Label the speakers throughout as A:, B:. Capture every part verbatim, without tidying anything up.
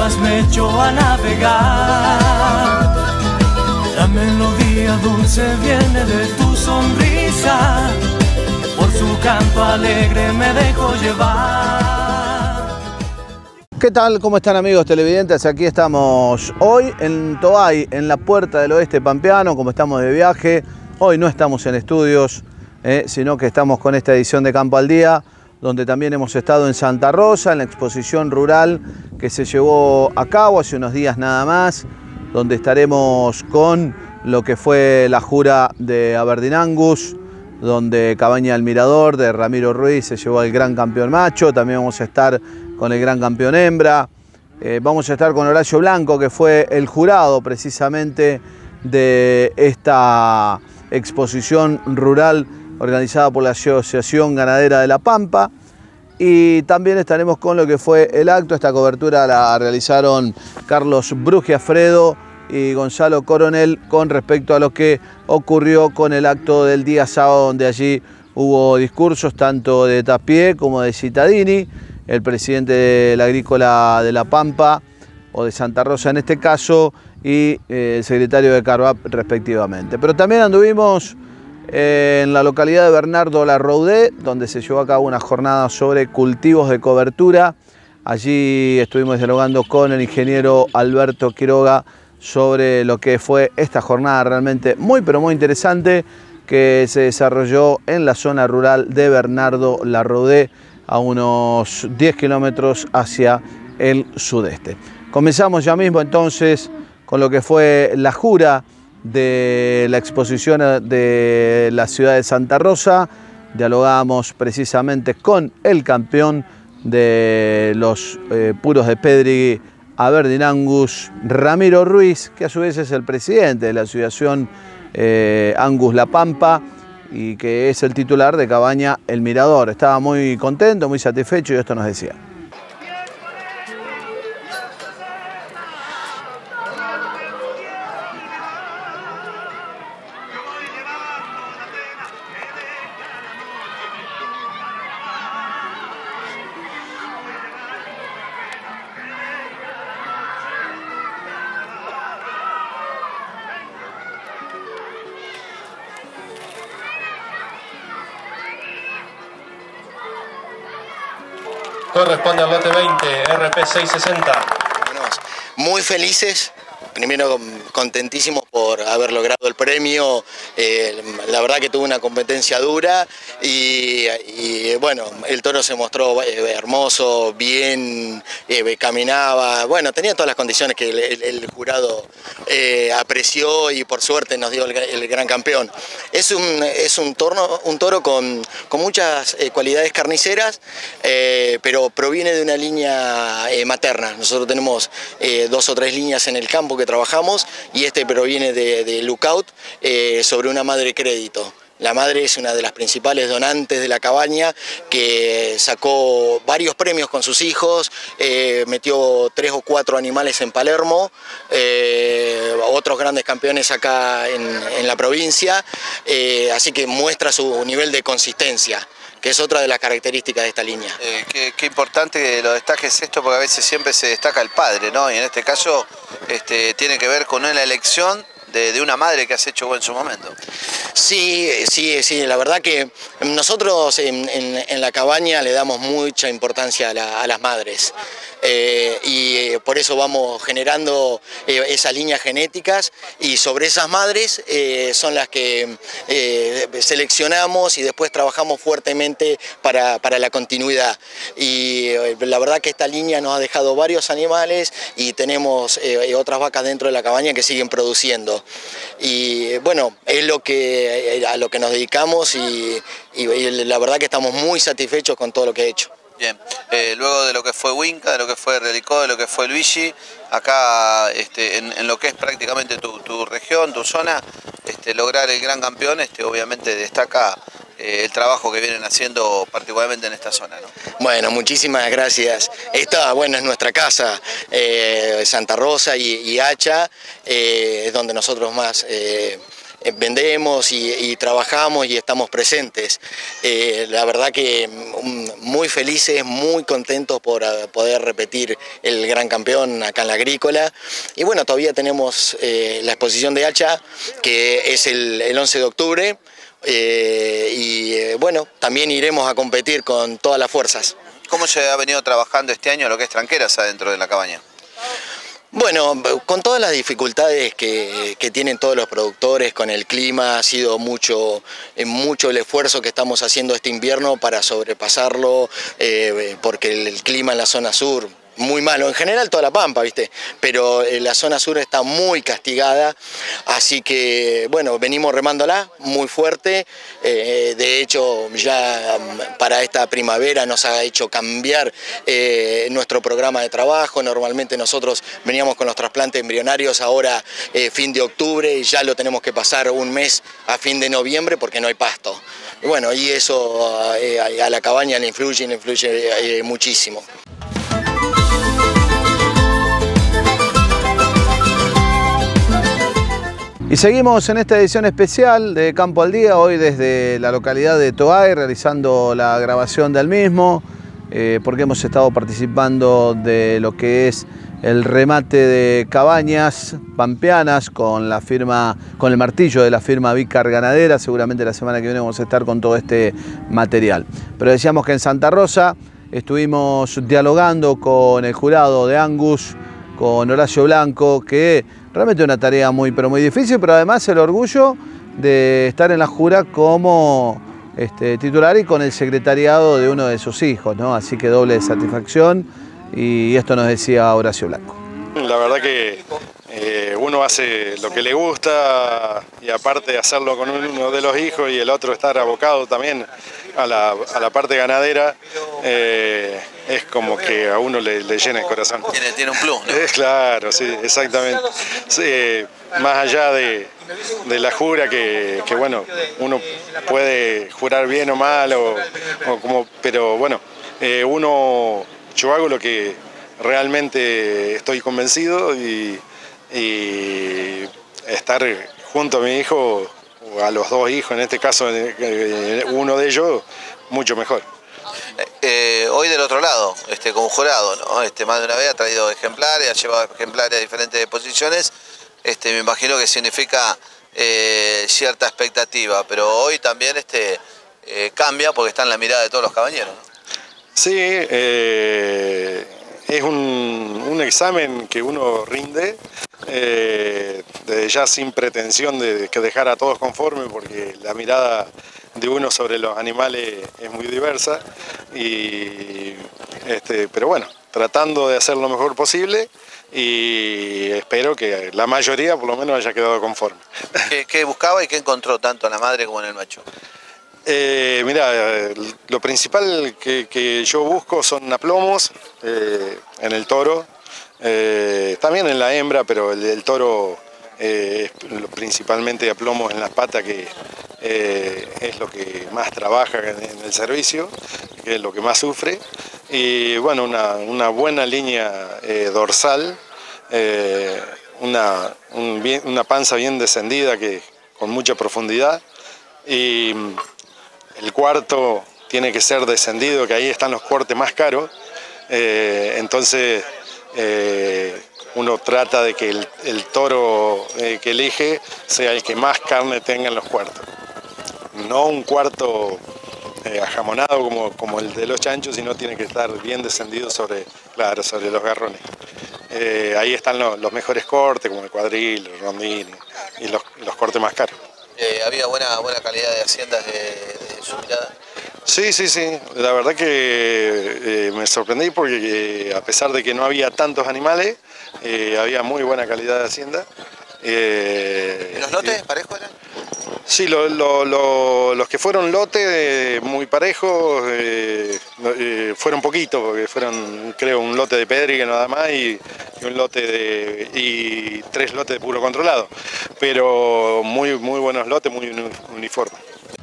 A: olas me echó a navegar. La melodía dulce viene de tu sonrisa, por su canto alegre me dejo llevar.
B: ¿Qué tal? ¿Cómo están, amigos televidentes? Aquí estamos hoy en Toay, en la Puerta del Oeste pampeano, como estamos de viaje. Hoy no estamos en estudios, eh, sino que estamos con esta edición de Campo al Día, donde también hemos estado en Santa Rosa, en la exposición rural que se llevó a cabo hace unos días nada más, donde estaremos con lo que fue la jura de Aberdeen Angus, donde Cabaña del Mirador de Ramiro Ruiz se llevó al gran campeón macho. También vamos a estar con el gran campeón hembra. Eh, vamos a estar con Horacio Blanco, que fue el jurado precisamente de esta exposición rural organizada por la Asociación Ganadera de La Pampa. Y también estaremos con lo que fue el acto. Esta cobertura la realizaron Carlos Brugiafredo y Gonzalo Coronel con respecto a lo que ocurrió con el acto del día sábado, donde allí hubo discursos tanto de Tapié como de Cittadini, el presidente de la Agrícola de La Pampa, o de Santa Rosa en este caso, y eh, el secretario de Carvap respectivamente. Pero también anduvimos en la localidad de Bernardo Larroudé, donde se llevó a cabo una jornada sobre cultivos de cobertura. Allí estuvimos dialogando con el ingeniero Alberto Quiroga sobre lo que fue esta jornada realmente muy pero muy interesante que se desarrolló en la zona rural de Bernardo Larroudé, a unos diez kilómetros hacia el sudeste. Comenzamos ya mismo entonces con lo que fue la jura de la exposición de la ciudad de Santa Rosa. Dialogamos precisamente con el campeón de los eh, puros de Pedri, Aberdeen Angus, Ramiro Ruiz, que a su vez es el presidente de la asociación eh, Angus La Pampa y que es el titular de Cabaña El Mirador. Estaba muy contento, muy satisfecho, y esto nos decía.
C: Corresponde al lote veinte, R P seiscientos sesenta.
D: Bueno, muy felices, primero contentísimos por haber logrado el premio. Eh, la verdad que tuvo una competencia dura y, y bueno, el toro se mostró eh, hermoso, bien, eh, caminaba, bueno, tenía todas las condiciones que el, el, el jurado eh, apreció y por suerte nos dio el, el gran campeón. Es un, es un, torno, un toro con, con muchas eh, cualidades carniceras, eh, pero proviene de una línea eh, materna. Nosotros tenemos eh, dos o tres líneas en el campo que trabajamos y este proviene de, de Lookout eh, sobre una madre crédito. La madre es una de las principales donantes de la cabaña, que sacó varios premios con sus hijos, eh, metió tres o cuatro animales en Palermo, eh, otros grandes campeones acá en, en la provincia, eh, así que muestra su nivel de consistencia, que es otra de las características de esta línea.
B: Eh, qué, qué importante que lo destaques esto, porque a veces siempre se destaca el padre, ¿no? Y en este caso este, tiene que ver con una elección De, de una madre que has hecho en su momento.
D: Sí, sí, sí, la verdad que nosotros en, en, en la cabaña le damos mucha importancia a, la, a las madres. Eh, y por eso vamos generando eh, esas líneas genéticas, y sobre esas madres eh, son las que eh, seleccionamos y después trabajamos fuertemente para, para la continuidad. Y eh, la verdad que esta línea nos ha dejado varios animales y tenemos eh, otras vacas dentro de la cabaña que siguen produciendo. Y bueno, es lo que, a lo que nos dedicamos y, y, y la verdad que estamos muy satisfechos con todo lo que he hecho.
B: Bien, eh, luego de lo que fue Winca, de lo que fue Relicó, de lo que fue Luigi, acá este, en, en lo que es prácticamente tu, tu región, tu zona, este, lograr el gran campeón, este, obviamente destaca eh, el trabajo que vienen haciendo particularmente en esta zona, ¿no?
D: Bueno, muchísimas gracias. Esta, bueno, es nuestra casa, eh, Santa Rosa y, y Hacha, eh, es donde nosotros más... Eh, eh, vendemos y, y trabajamos y estamos presentes. Eh, la verdad que um, muy felices, muy contentos por uh, poder repetir el gran campeón acá en la Agrícola. Y bueno, todavía tenemos eh, la exposición de Hacha, que es el, el once de octubre. Eh, y eh, bueno, también iremos a competir con todas las fuerzas.
B: ¿Cómo se ha venido trabajando este año lo que es tranqueras adentro de la cabaña?
D: Bueno, con todas las dificultades que, que tienen todos los productores con el clima, ha sido mucho, mucho el esfuerzo que estamos haciendo este invierno para sobrepasarlo, eh, porque el, el clima en la zona sur, muy malo, en general toda la Pampa, ¿viste? Pero la zona sur está muy castigada, así que bueno, venimos remándola muy fuerte. Eh, de hecho ya para esta primavera nos ha hecho cambiar eh, nuestro programa de trabajo. Normalmente nosotros veníamos con los trasplantes embrionarios ahora eh, fin de octubre, y ya lo tenemos que pasar un mes a fin de noviembre porque no hay pasto. Y bueno, y eso eh, a la cabaña le influye, le influye eh, muchísimo.
B: Y seguimos en esta edición especial de Campo al Día, hoy desde la localidad de Toay, realizando la grabación del mismo, eh, porque hemos estado participando de lo que es el remate de cabañas pampeanas con la firma, con el martillo de la firma Vícar Ganadera. Seguramente la semana que viene vamos a estar con todo este material. Pero decíamos que en Santa Rosa estuvimos dialogando con el jurado de Angus, con Horacio Blanco, que realmente una tarea muy, pero muy difícil, pero además el orgullo de estar en la jura como este, titular y con el secretariado de uno de sus hijos, ¿no? Así que doble satisfacción, y esto nos decía Horacio Blanco.
E: La verdad que eh, uno hace lo que le gusta, y aparte de hacerlo con uno de los hijos y el otro estar abocado también a la, a la parte ganadera, eh, es como que a uno le, le llena el corazón.
B: Tiene, tiene un plus, ¿no?
E: Es claro, sí, exactamente. Sí, más allá de, de la jura, que, que bueno, uno puede jurar bien o mal, o, o como, pero bueno, eh, uno, yo hago lo que realmente estoy convencido, y, y estar junto a mi hijo, o a los dos hijos, en este caso uno de ellos, mucho mejor.
B: Eh, hoy del otro lado, este, como jurado, ¿no? Este, más de una vez ha traído ejemplares, ha llevado ejemplares a diferentes posiciones. Este, me imagino que significa eh, cierta expectativa, pero hoy también este, eh, cambia porque está en la mirada de todos los cabañeros, ¿no?
E: Sí, eh, es un, un examen que uno rinde, eh, desde ya sin pretensión de que dejar a todos conformes, porque la mirada de uno sobre los animales es muy diversa, y, este, pero bueno, tratando de hacer lo mejor posible, y espero que la mayoría por lo menos haya quedado conforme.
B: ¿Qué, qué buscaba y qué encontró tanto en la madre como en el macho?
E: Eh, mira, lo principal que, que yo busco son aplomos eh, en el toro, eh, también en la hembra, pero el, el toro eh, principalmente aplomos en las patas, que eh, es lo que más trabaja en, en el servicio, que es lo que más sufre, y bueno, una, una buena línea eh, dorsal, eh, una, un bien, una panza bien descendida, que con mucha profundidad, y el cuarto tiene que ser descendido, que ahí están los cortes más caros, eh, entonces eh, uno trata de que el, el toro eh, que elige sea el que más carne tenga en los cuartos. No un cuarto eh, ajamonado como, como el de los chanchos, sino tiene que estar bien descendido sobre, claro, sobre los garrones. Eh, ahí están los, los mejores cortes, como el cuadril, el rondín y los, los cortes más caros.
B: Eh, ¿Había buena, buena calidad de haciendas de, de su mirada?
E: Sí, sí, sí. La verdad que eh, me sorprendí porque eh, a pesar de que no había tantos animales, eh, había muy buena calidad de hacienda.
B: Eh, ¿Los lotes eh, parejos eran?
E: Sí, lo, lo, lo, los que fueron lotes eh, muy parejos eh, eh, fueron poquitos, porque fueron, creo, un lote de pedriga nada más y, y un lote de y tres lotes de puro controlado, pero muy, muy buenos lotes, muy uniformes.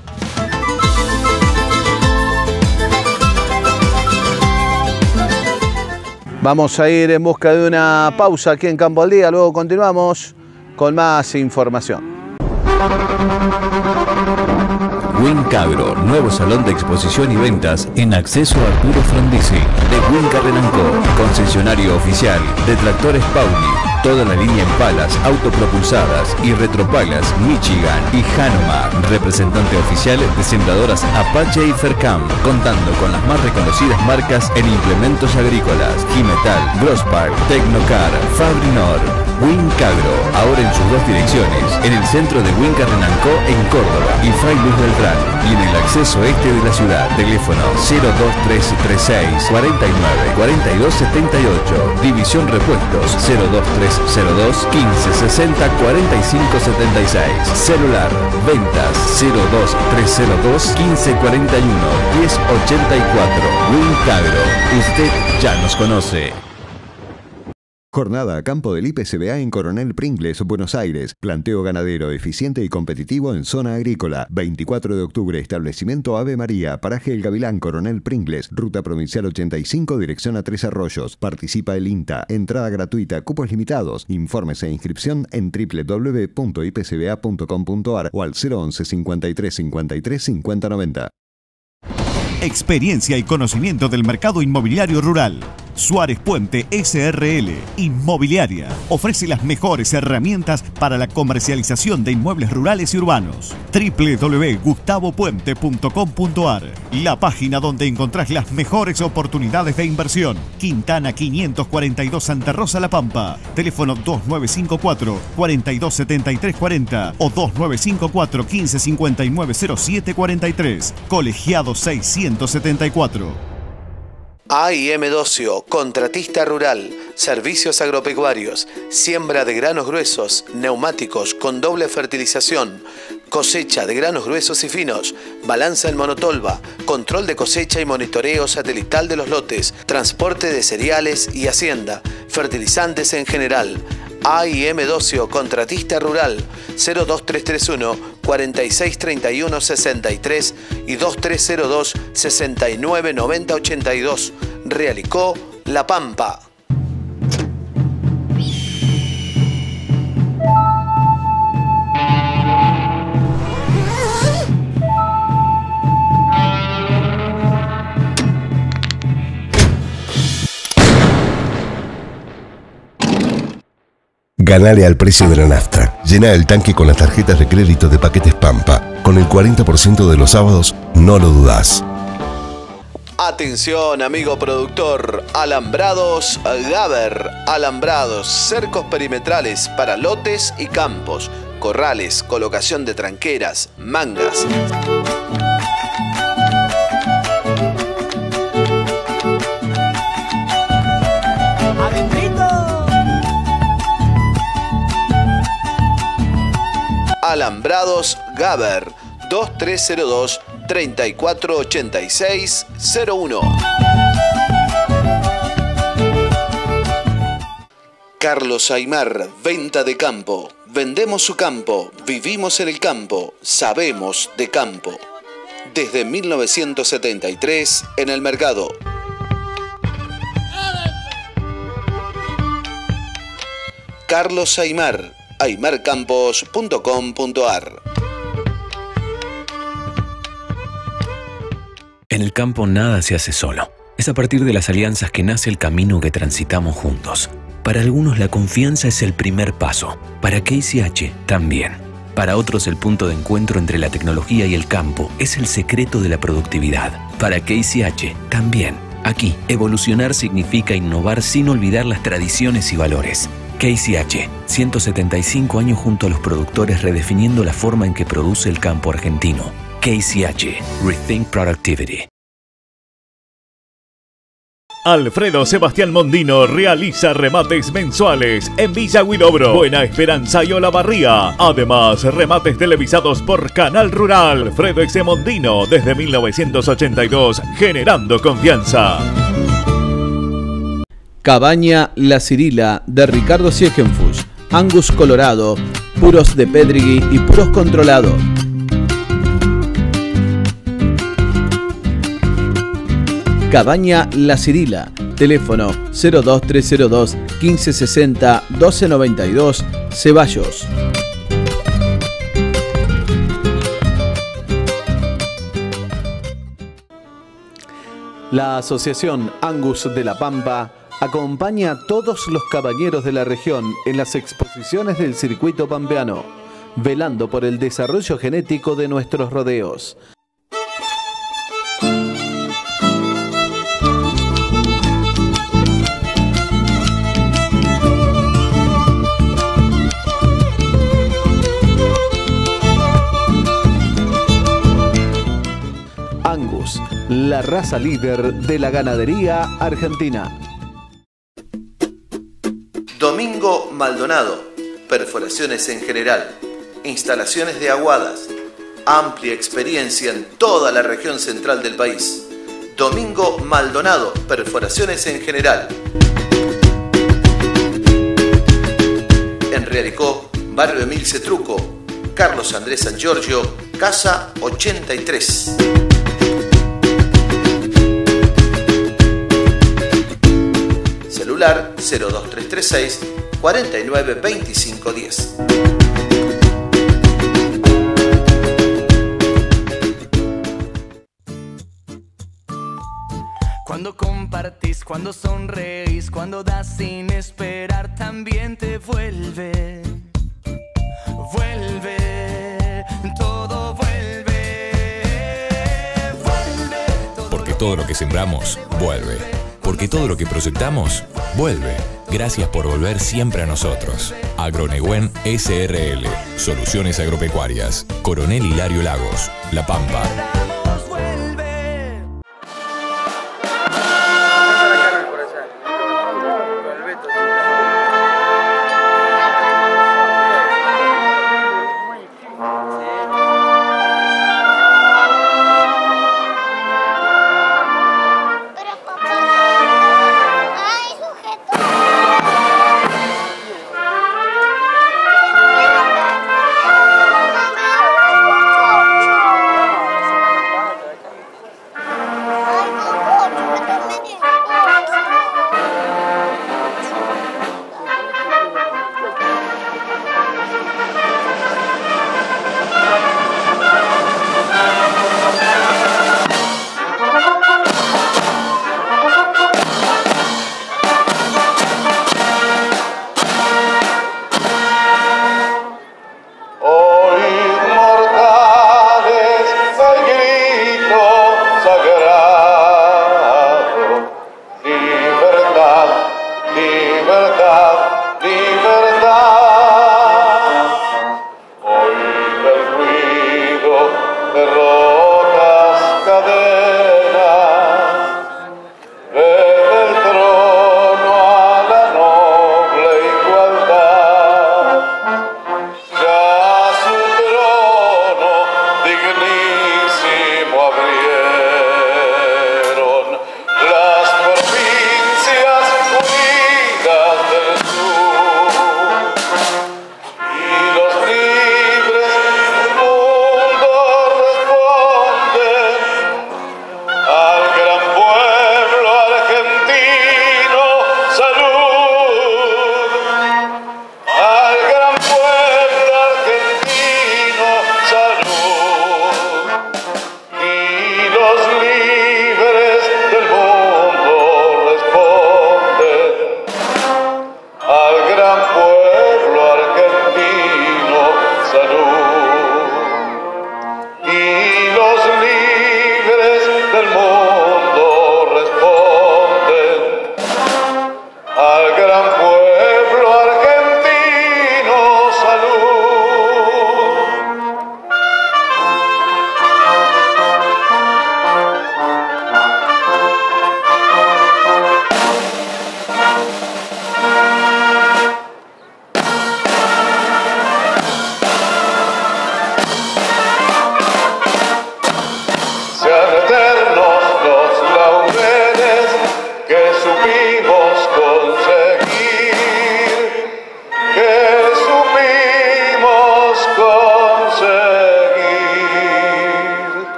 B: Vamos a ir en busca de una pausa aquí en Campo al Día, luego continuamos con más información.
F: Wincagro, nuevo salón de exposición y ventas en acceso a Arturo Frondizi. De Winca Renanco, concesionario oficial de tractores Pauli. Toda la línea en palas, autopropulsadas y retropalas, Michigan y Hanomag. Representante oficial de sembradoras Apache y Fercam, contando con las más reconocidas marcas en implementos agrícolas: Gimetal, Grosspark, Tecnocar, Fabrinor. Wincagro, ahora en sus dos direcciones, en el centro de Winca Renanco en Córdoba y Fray Luis Beltrán, y en el acceso este de la ciudad. Teléfono cero dos tres tres seis, cuatro nueve, cuatro dos siete ocho. División Repuestos cero dos tres cero dos, quince sesenta, cuarenta y cinco setenta y seis. Celular ventas cero dos tres cero dos, quince cuarenta y uno, diez ochenta y cuatro. Wincagro, usted ya nos conoce.
G: Jornada a campo del I P C B A en Coronel Pringles, Buenos Aires. Planteo ganadero eficiente y competitivo en zona agrícola. veinticuatro de octubre, establecimiento Ave María, paraje El Gavilán, Coronel Pringles, ruta provincial ochenta y cinco, dirección a Tres Arroyos. Participa el INTA. Entrada gratuita, cupos limitados. Informes e inscripción en doble u doble u doble u punto i p c b a punto com punto a r o al cero once cincuenta y tres cincuenta y tres cincuenta noventa.
H: Experiencia y conocimiento del mercado inmobiliario rural. Suárez Puente S R L Inmobiliaria ofrece las mejores herramientas para la comercialización de inmuebles rurales y urbanos. doble u doble u doble u punto gustavo puente punto com punto a r, la página donde encontrás las mejores oportunidades de inversión. Quintana quinientos cuarenta y dos, Santa Rosa, La Pampa. Teléfono dos nueve cinco cuatro, cuatro dos siete tres cuatro cero o dos nueve cinco cuatro, quince cincuenta y nueve cero siete cuarenta y tres. Colegiado seiscientos setenta y cuatro.
B: A I M Docio, contratista rural, servicios agropecuarios, siembra de granos gruesos, neumáticos con doble fertilización, cosecha de granos gruesos y finos, balanza en monotolva, control de cosecha y monitoreo satelital de los lotes, transporte de cereales y hacienda, fertilizantes en general. A I M Docio, contratista rural, cero dos tres tres uno, cuatro seis tres uno, sesenta y tres y dos tres cero dos, sesenta y nueve noventa ochenta y dos. Realicó, La Pampa.
I: Ganale al precio de la nafta. Llena el tanque con las tarjetas de crédito de Paquetes Pampa. Con el cuarenta por ciento de los sábados, no lo dudás.
B: Atención, amigo productor. Alambrados Gaber. Alambrados, cercos perimetrales para lotes y campos, corrales, colocación de tranqueras, mangas. Alambrados Gaber, dos tres cero dos, treinta y cuatro ochenta y seis cero uno. Carlos Aymar, venta de campo. Vendemos su campo, vivimos en el campo, sabemos de campo. Desde mil novecientos setenta y tres en el mercado. Carlos Aymar, aymar campos punto com punto a r.
J: En el campo nada se hace solo. Es a partir de las alianzas que nace el camino que transitamos juntos. Para algunos la confianza es el primer paso. Para K C H también. Para otros el punto de encuentro entre la tecnología y el campo es el secreto de la productividad. Para K C H también. Aquí, evolucionar significa innovar sin olvidar las tradiciones y valores. K C H, ciento setenta y cinco años junto a los productores redefiniendo la forma en que produce el campo argentino. K C H, Rethink Productivity.
H: Alfredo Sebastián Mondino realiza remates mensuales en Villa Huilobro, Buena Esperanza y Olavarría. Además, remates televisados por Canal Rural. Alfredo Exe Mondino, desde mil novecientos ochenta y dos, generando confianza.
B: Cabaña La Cirila de Ricardo Siegenfuss, Angus Colorado, puros de Pedrigui y puros controlado. Cabaña La Cirila, teléfono cero dos tres cero dos, quince sesenta, doce noventa y dos, Ceballos. La Asociación Angus de la Pampa acompaña a todos los cabañeros de la región en las exposiciones del circuito pampeano, velando por el desarrollo genético de nuestros rodeos. Angus, la raza líder de la ganadería argentina. Domingo Maldonado, perforaciones en general, instalaciones de aguadas, amplia experiencia en toda la región central del país. Domingo Maldonado, perforaciones en general. En Realicó, barrio Emilce Truco, Carlos Andrés San Giorgio, casa ochenta y tres. Celular cero dos tres tres seis, cuatro nueve dos cinco uno cero.
A: Cuando compartís, cuando sonreís, cuando das sin esperar, también te vuelve, vuelve, todo vuelve, vuelve. Todo
J: Porque todo lo que sembramos, vuelve. Porque todo lo que proyectamos, vuelve. Gracias por volver siempre a nosotros. Agroneguen S R L. Soluciones agropecuarias. Coronel Hilario Lagos. La Pampa.
K: Las provincias unidas del sur.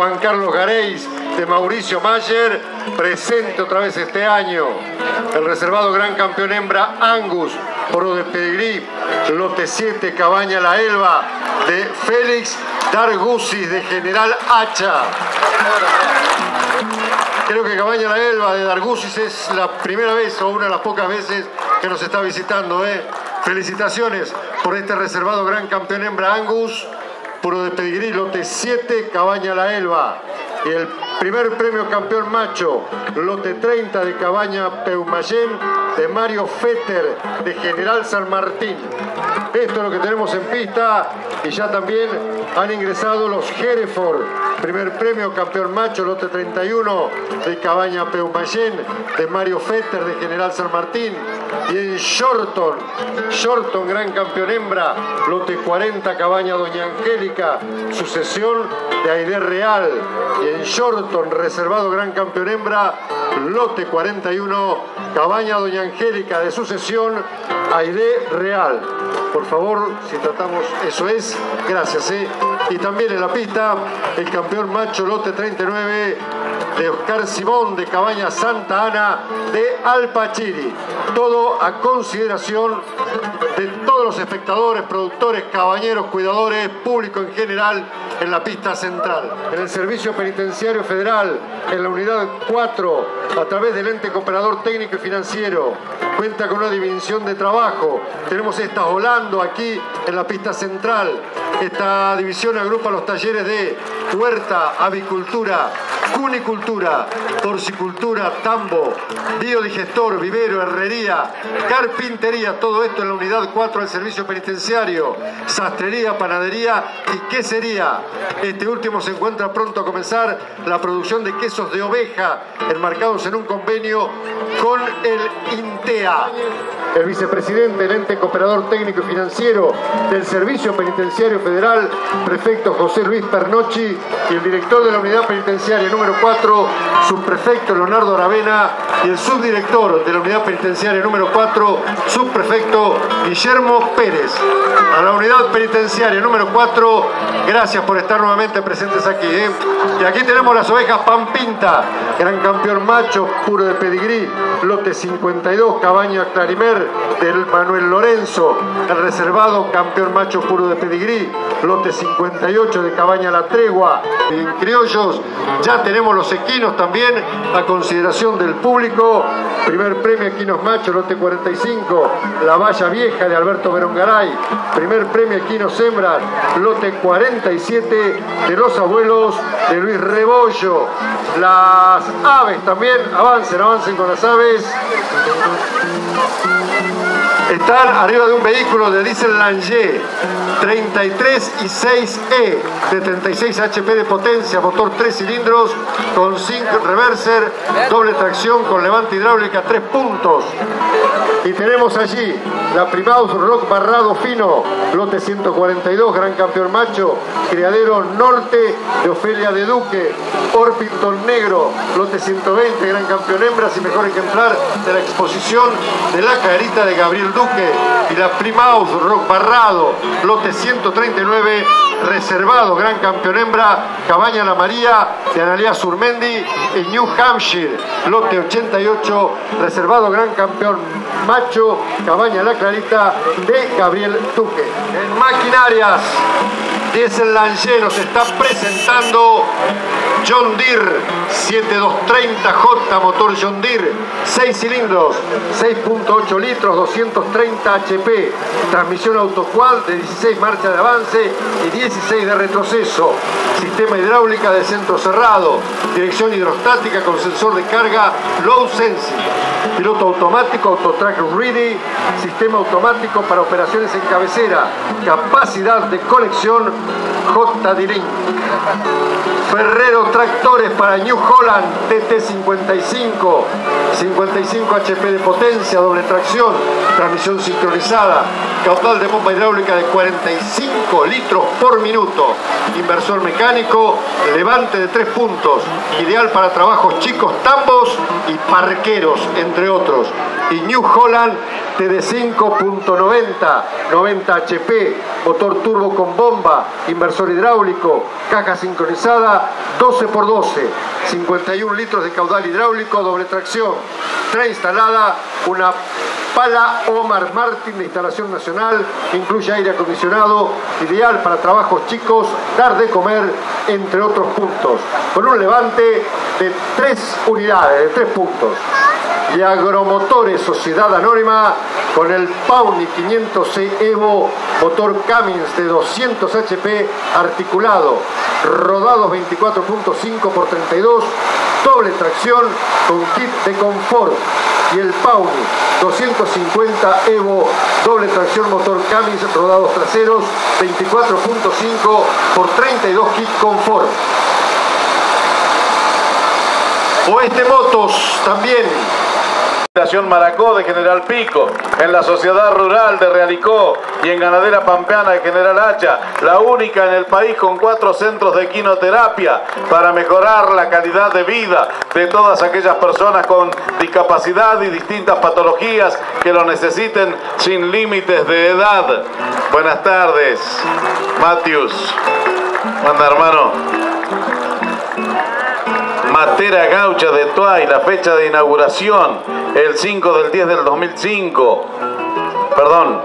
K: Juan Carlos Gareis de Mauricio Mayer, presente otra vez este año. El reservado gran campeón hembra Angus, Oro de Pedigrí, lote siete, Cabaña La Elba, de Félix Dargusis, de General Hacha. Creo que Cabaña La Elba de Dargusis es la primera vez o una de las pocas veces que nos está visitando. ¿eh? Felicitaciones por este reservado gran campeón hembra Angus, Puro de Pedigrí, lote siete, Cabaña La Elba. Y el primer premio campeón macho, lote treinta de Cabaña Peumayén, de Mario Fetter, de General San Martín. Esto es lo que tenemos en pista y ya también han ingresado los Hereford. Primer premio campeón macho, lote treinta y uno de Cabaña Peumayén, de Mario Fetter, de General San Martín. Y en Shorton, Shorton gran campeón hembra, lote cuarenta, Cabaña Doña Angélica, sucesión de Aide Real. Y en Shorton, reservado gran campeón hembra, lote cuarenta y uno, Cabaña Doña Angélica, de sucesión Aide Real. Por favor, si tratamos, eso es, gracias. ¿eh? Y también en la pista, el campeón macho, lote treinta y nueve, de Oscar Simón, de Cabaña Santa Ana, de Alpachiri. Todo a consideración de todos los espectadores, productores, cabañeros, cuidadores, público en general, en la pista central. En el Servicio Penitenciario Federal, en la unidad cuatro, a través del ente cooperador técnico y financiero, cuenta con una división de trabajo. Tenemos estas volando aquí en la pista central. Esta división agrupa los talleres de huerta, avicultura, cunicultura, porcicultura, tambo, biodigestor, vivero, herrería, carpintería, todo esto en la unidad cuatro del servicio penitenciario, sastrería, panadería y quesería. Este último se encuentra pronto a comenzar la producción de quesos de oveja, enmarcados en un convenio con el INTEA. El vicepresidente del ente cooperador técnico y financiero del Servicio Penitenciario Federal, prefecto José Luis Pernocchi, y el director de la unidad penitenciaria número cuatro, subprefecto Leonardo Aravena, y el subdirector de la unidad penitenciaria número cuatro, subprefecto Guillermo Pérez. A la unidad penitenciaria número cuatro, gracias por estar nuevamente presentes aquí. ¿eh? Y aquí tenemos las ovejas Pampinta, gran campeón macho, puro de pedigrí, lote cincuenta y dos, Cabaña Clarimer, del Manuel Lorenzo. El reservado campeón macho puro de pedigrí, lote cincuenta y ocho de Cabaña La Tregua. En criollos ya tenemos los equinos también a consideración del público. Primer premio equinos macho, lote cuarenta y cinco, La Valla Vieja de Alberto Berongaray. Primer premio equinos hembras, lote cuarenta y siete de los abuelos de Luis Rebollo. Las aves también, avancen, avancen con las aves. Están arriba de un vehículo de Diesel Langer treinta y tres y seis E de treinta y seis H P de potencia, motor tres cilindros con cinco reverser, doble tracción con levante hidráulica tres puntos. Y tenemos allí la Primaus Rock Barrado Fino, lote ciento cuarenta y dos, gran campeón macho, criadero norte de Ofelia de Duque. Orpington Negro, lote ciento veinte, gran campeón hembras y mejor ejemplar de la exposición de la caderita de Gabriel Duque. Y la Primaus Rock Barrado, lote ciento treinta y nueve, reservado, gran campeón hembra, Cabaña La María de Analia Surmendi en New Hampshire, lote ochenta y ocho, reservado, gran campeón macho, Cabaña La Clarita de Gabriel Duque. En maquinarias, Diesel Langer nos está presentando John Deere siete dos treinta J, motor John Deere, seis cilindros, seis punto ocho litros, doscientos treinta H P, transmisión autoquad de dieciséis marchas de avance y dieciséis de retroceso, sistema hidráulica de centro cerrado, dirección hidrostática con sensor de carga Low Sensing, piloto automático, Autotrack Ready, sistema automático para operaciones en cabecera, capacidad de conexión J-D-Link. Ferrero Tractores para New Holland T T cincuenta y cinco, cincuenta y cinco H P de potencia, doble tracción, transmisión sincronizada, caudal de pompa hidráulica de cuarenta y cinco litros por minuto, inversor mecánico, levante de tres puntos, ideal para trabajos chicos, tambos y parqueros, entre otros. Y New Holland T D cinco punto noventa, noventa H P, motor turbo con bomba, inversor hidráulico, caja sincronizada, doce por doce, cincuenta y un litros de caudal hidráulico, doble tracción. Trae instalada una pala Omar Martin de instalación nacional, incluye aire acondicionado, ideal para trabajos chicos, dar de comer, entre otros puntos, con un levante de tres unidades, de tres puntos. Y Agromotores Sociedad Anónima con el Pauni quinientos C Evo, motor Cummins de doscientos H P articulado, rodados veinticuatro punto cinco por treinta y dos, doble tracción con kit de confort. Y el Pauni doscientos cincuenta Evo, doble tracción motor Cummins, rodados traseros veinticuatro punto cinco por treinta y dos, kit confort. Oeste Motos también.
L: Estación Maracó de General Pico, en la Sociedad Rural de Realicó y en Ganadera Pampeana de General Hacha, la única en el país con cuatro centros de equinoterapia para mejorar la calidad de vida de todas aquellas personas con discapacidad y distintas patologías que lo necesiten sin límites de edad. Buenas tardes, Matius. Manda, hermano. Matera Gaucha de Toay, la fecha de inauguración, el cinco del diez del dos mil cinco. Perdón.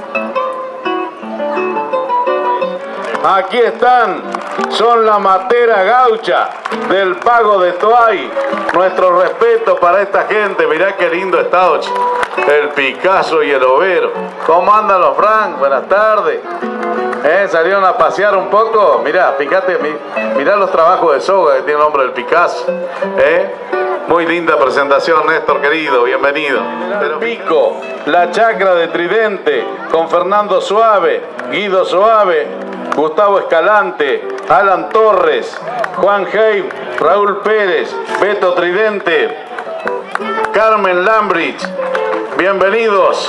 L: Aquí están, son la Matera Gaucha del Pago de Toay. Nuestro respeto para esta gente. Mirá qué lindo estado, el Picasso y el Overo. ¿Cómo andan los Frank? Buenas tardes. ¿Eh? ¿Salieron a pasear un poco? Mirá, fíjate, mirá los trabajos de soga que tiene el hombre del Picasso. ¿Eh? Muy linda presentación, Néstor querido, bienvenido. Pero Pico, la chacra de Tridente, con Fernando Suave, Guido Suave, Gustavo Escalante, Alan Torres, Juan Heim, Raúl Pérez, Beto Tridente, Carmen Lambrich, bienvenidos.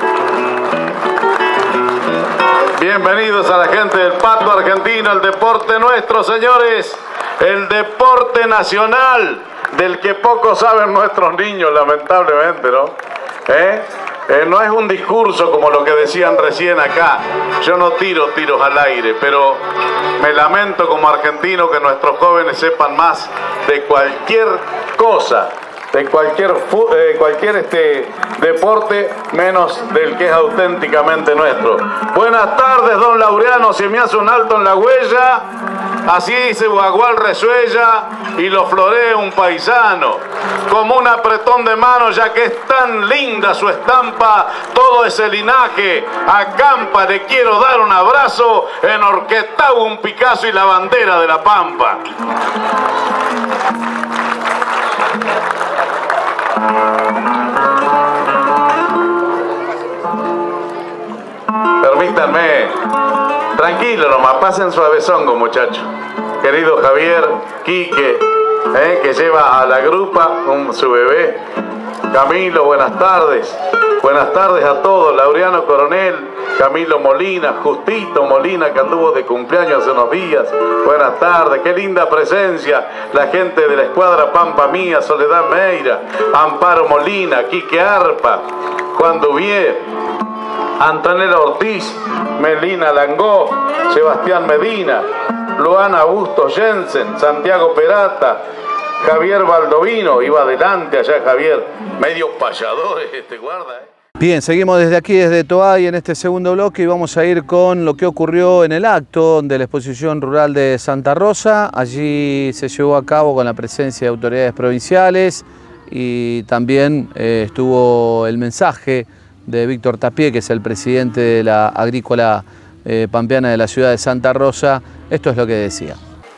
L: Bienvenidos a la gente del Pato Argentino, el deporte nuestro, señores, el deporte nacional, del que poco saben nuestros niños, lamentablemente, ¿no? ¿Eh? Eh, no es un discurso como lo que decían recién acá. Yo no tiro tiros al aire, pero me lamento como argentino que nuestros jóvenes sepan más de cualquier cosa, de cualquier, eh, cualquier este, deporte, menos del que es auténticamente nuestro. Buenas tardes, don Laureano, si me hace un alto en la huella, así dice Bagual Resuella, y lo florea un paisano, como un apretón de mano, ya que es tan linda su estampa, todo ese linaje, a Campa le quiero dar un abrazo, enorquetado un Picasso y la bandera de la Pampa. Permítanme, tranquilo nomás, pasen suavezongo, muchachos. Querido Javier, Quique, eh, que lleva a la grupa un, su bebé. Camilo, buenas tardes. Buenas tardes a todos. Laureano Coronel, Camilo Molina, Justito Molina, que anduvo de cumpleaños hace unos días. Buenas tardes, qué linda presencia. La gente de la escuadra Pampa Mía, Soledad Meira, Amparo Molina, Quique Arpa, Juan Duvier, Antonella Ortiz, Melina Langó, Sebastián Medina, Luana Augusto Jensen, Santiago Perata, Javier Baldovino, iba adelante allá Javier, medios payadores este guarda. ¿eh?
B: Bien, seguimos desde aquí, desde Toay, en este segundo bloque, y vamos a ir con lo que ocurrió en el acto de la exposición rural de Santa Rosa. Allí se llevó a cabo con la presencia de autoridades provinciales y también eh, estuvo el mensaje de Víctor Tapié, que es el presidente de la Agrícola eh, Pampeana de la ciudad de Santa Rosa. Esto es lo que decía.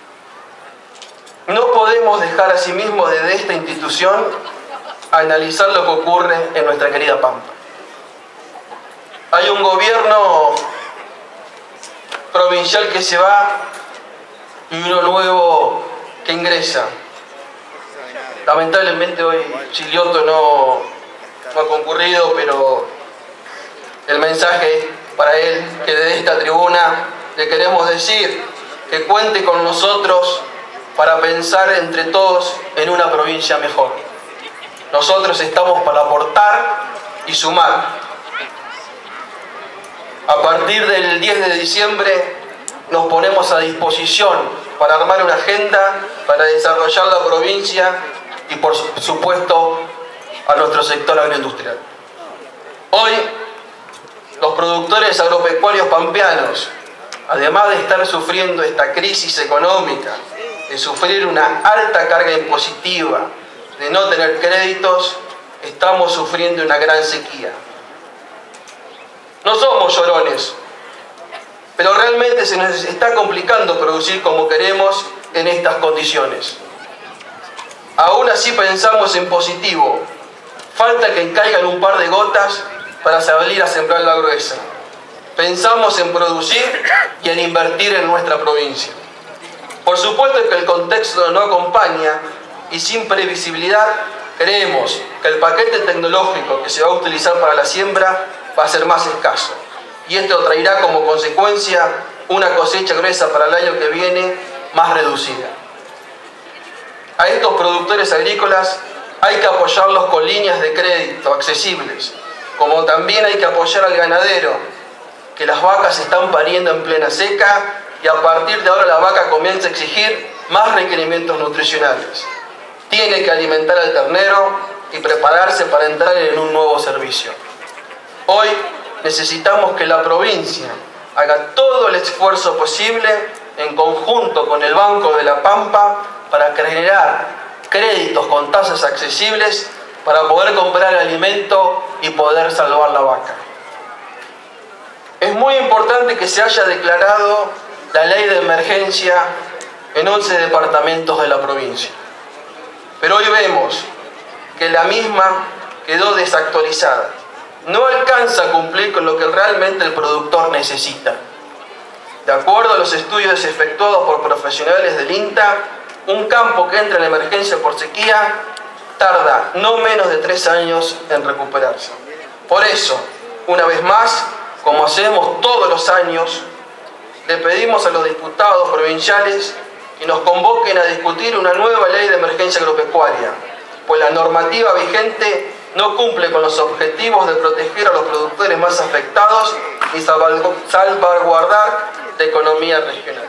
M: No podemos dejar asimismo desde esta institución analizar lo que ocurre en nuestra querida Pampa. Hay un gobierno provincial que se va y uno nuevo que ingresa. Lamentablemente hoy Chilioto no, no ha concurrido, pero el mensaje es para él, que desde esta tribuna le queremos decir que cuente con nosotros para pensar entre todos en una provincia mejor. Nosotros estamos para aportar y sumar. A partir del diez de diciembre nos ponemos a disposición para armar una agenda para desarrollar la provincia y por supuesto a nuestro sector agroindustrial. Hoy los productores agropecuarios pampeanos, además de estar sufriendo esta crisis económica, de sufrir una alta carga impositiva, de no tener créditos, estamos sufriendo una gran sequía. No somos llorones, pero realmente se nos está complicando producir como queremos en estas condiciones. Aún así pensamos en positivo. Falta que caigan un par de gotas para salir a sembrar la gruesa. Pensamos en producir y en invertir en nuestra provincia. Por supuesto que el contexto no acompaña y sin previsibilidad creemos que el paquete tecnológico que se va a utilizar para la siembra va a ser más escaso. Y esto traerá como consecuencia una cosecha gruesa para el año que viene más reducida. A estos productores agrícolas hay que apoyarlos con líneas de crédito accesibles, como también hay que apoyar al ganadero, que las vacas están pariendo en plena seca y a partir de ahora la vaca comienza a exigir más requerimientos nutricionales. Tiene que alimentar al ternero y prepararse para entrar en un nuevo servicio. Hoy necesitamos que la provincia haga todo el esfuerzo posible en conjunto con el Banco de la Pampa para generar créditos con tasas accesibles para poder comprar alimento y poder salvar la vaca. Es muy importante que se haya declarado la ley de emergencia en once departamentos de la provincia. Pero hoy vemos que la misma quedó desactualizada. No alcanza a cumplir con lo que realmente el productor necesita. De acuerdo a los estudios efectuados por profesionales del INTA, un campo que entra en emergencia por sequía tarda no menos de tres años en recuperarse. Por eso, una vez más, como hacemos todos los años, le pedimos a los diputados provinciales que nos convoquen a discutir una nueva ley de emergencia agropecuaria, pues la normativa vigente no cumple con los objetivos de proteger a los productores más afectados y salvaguardar la economía regional.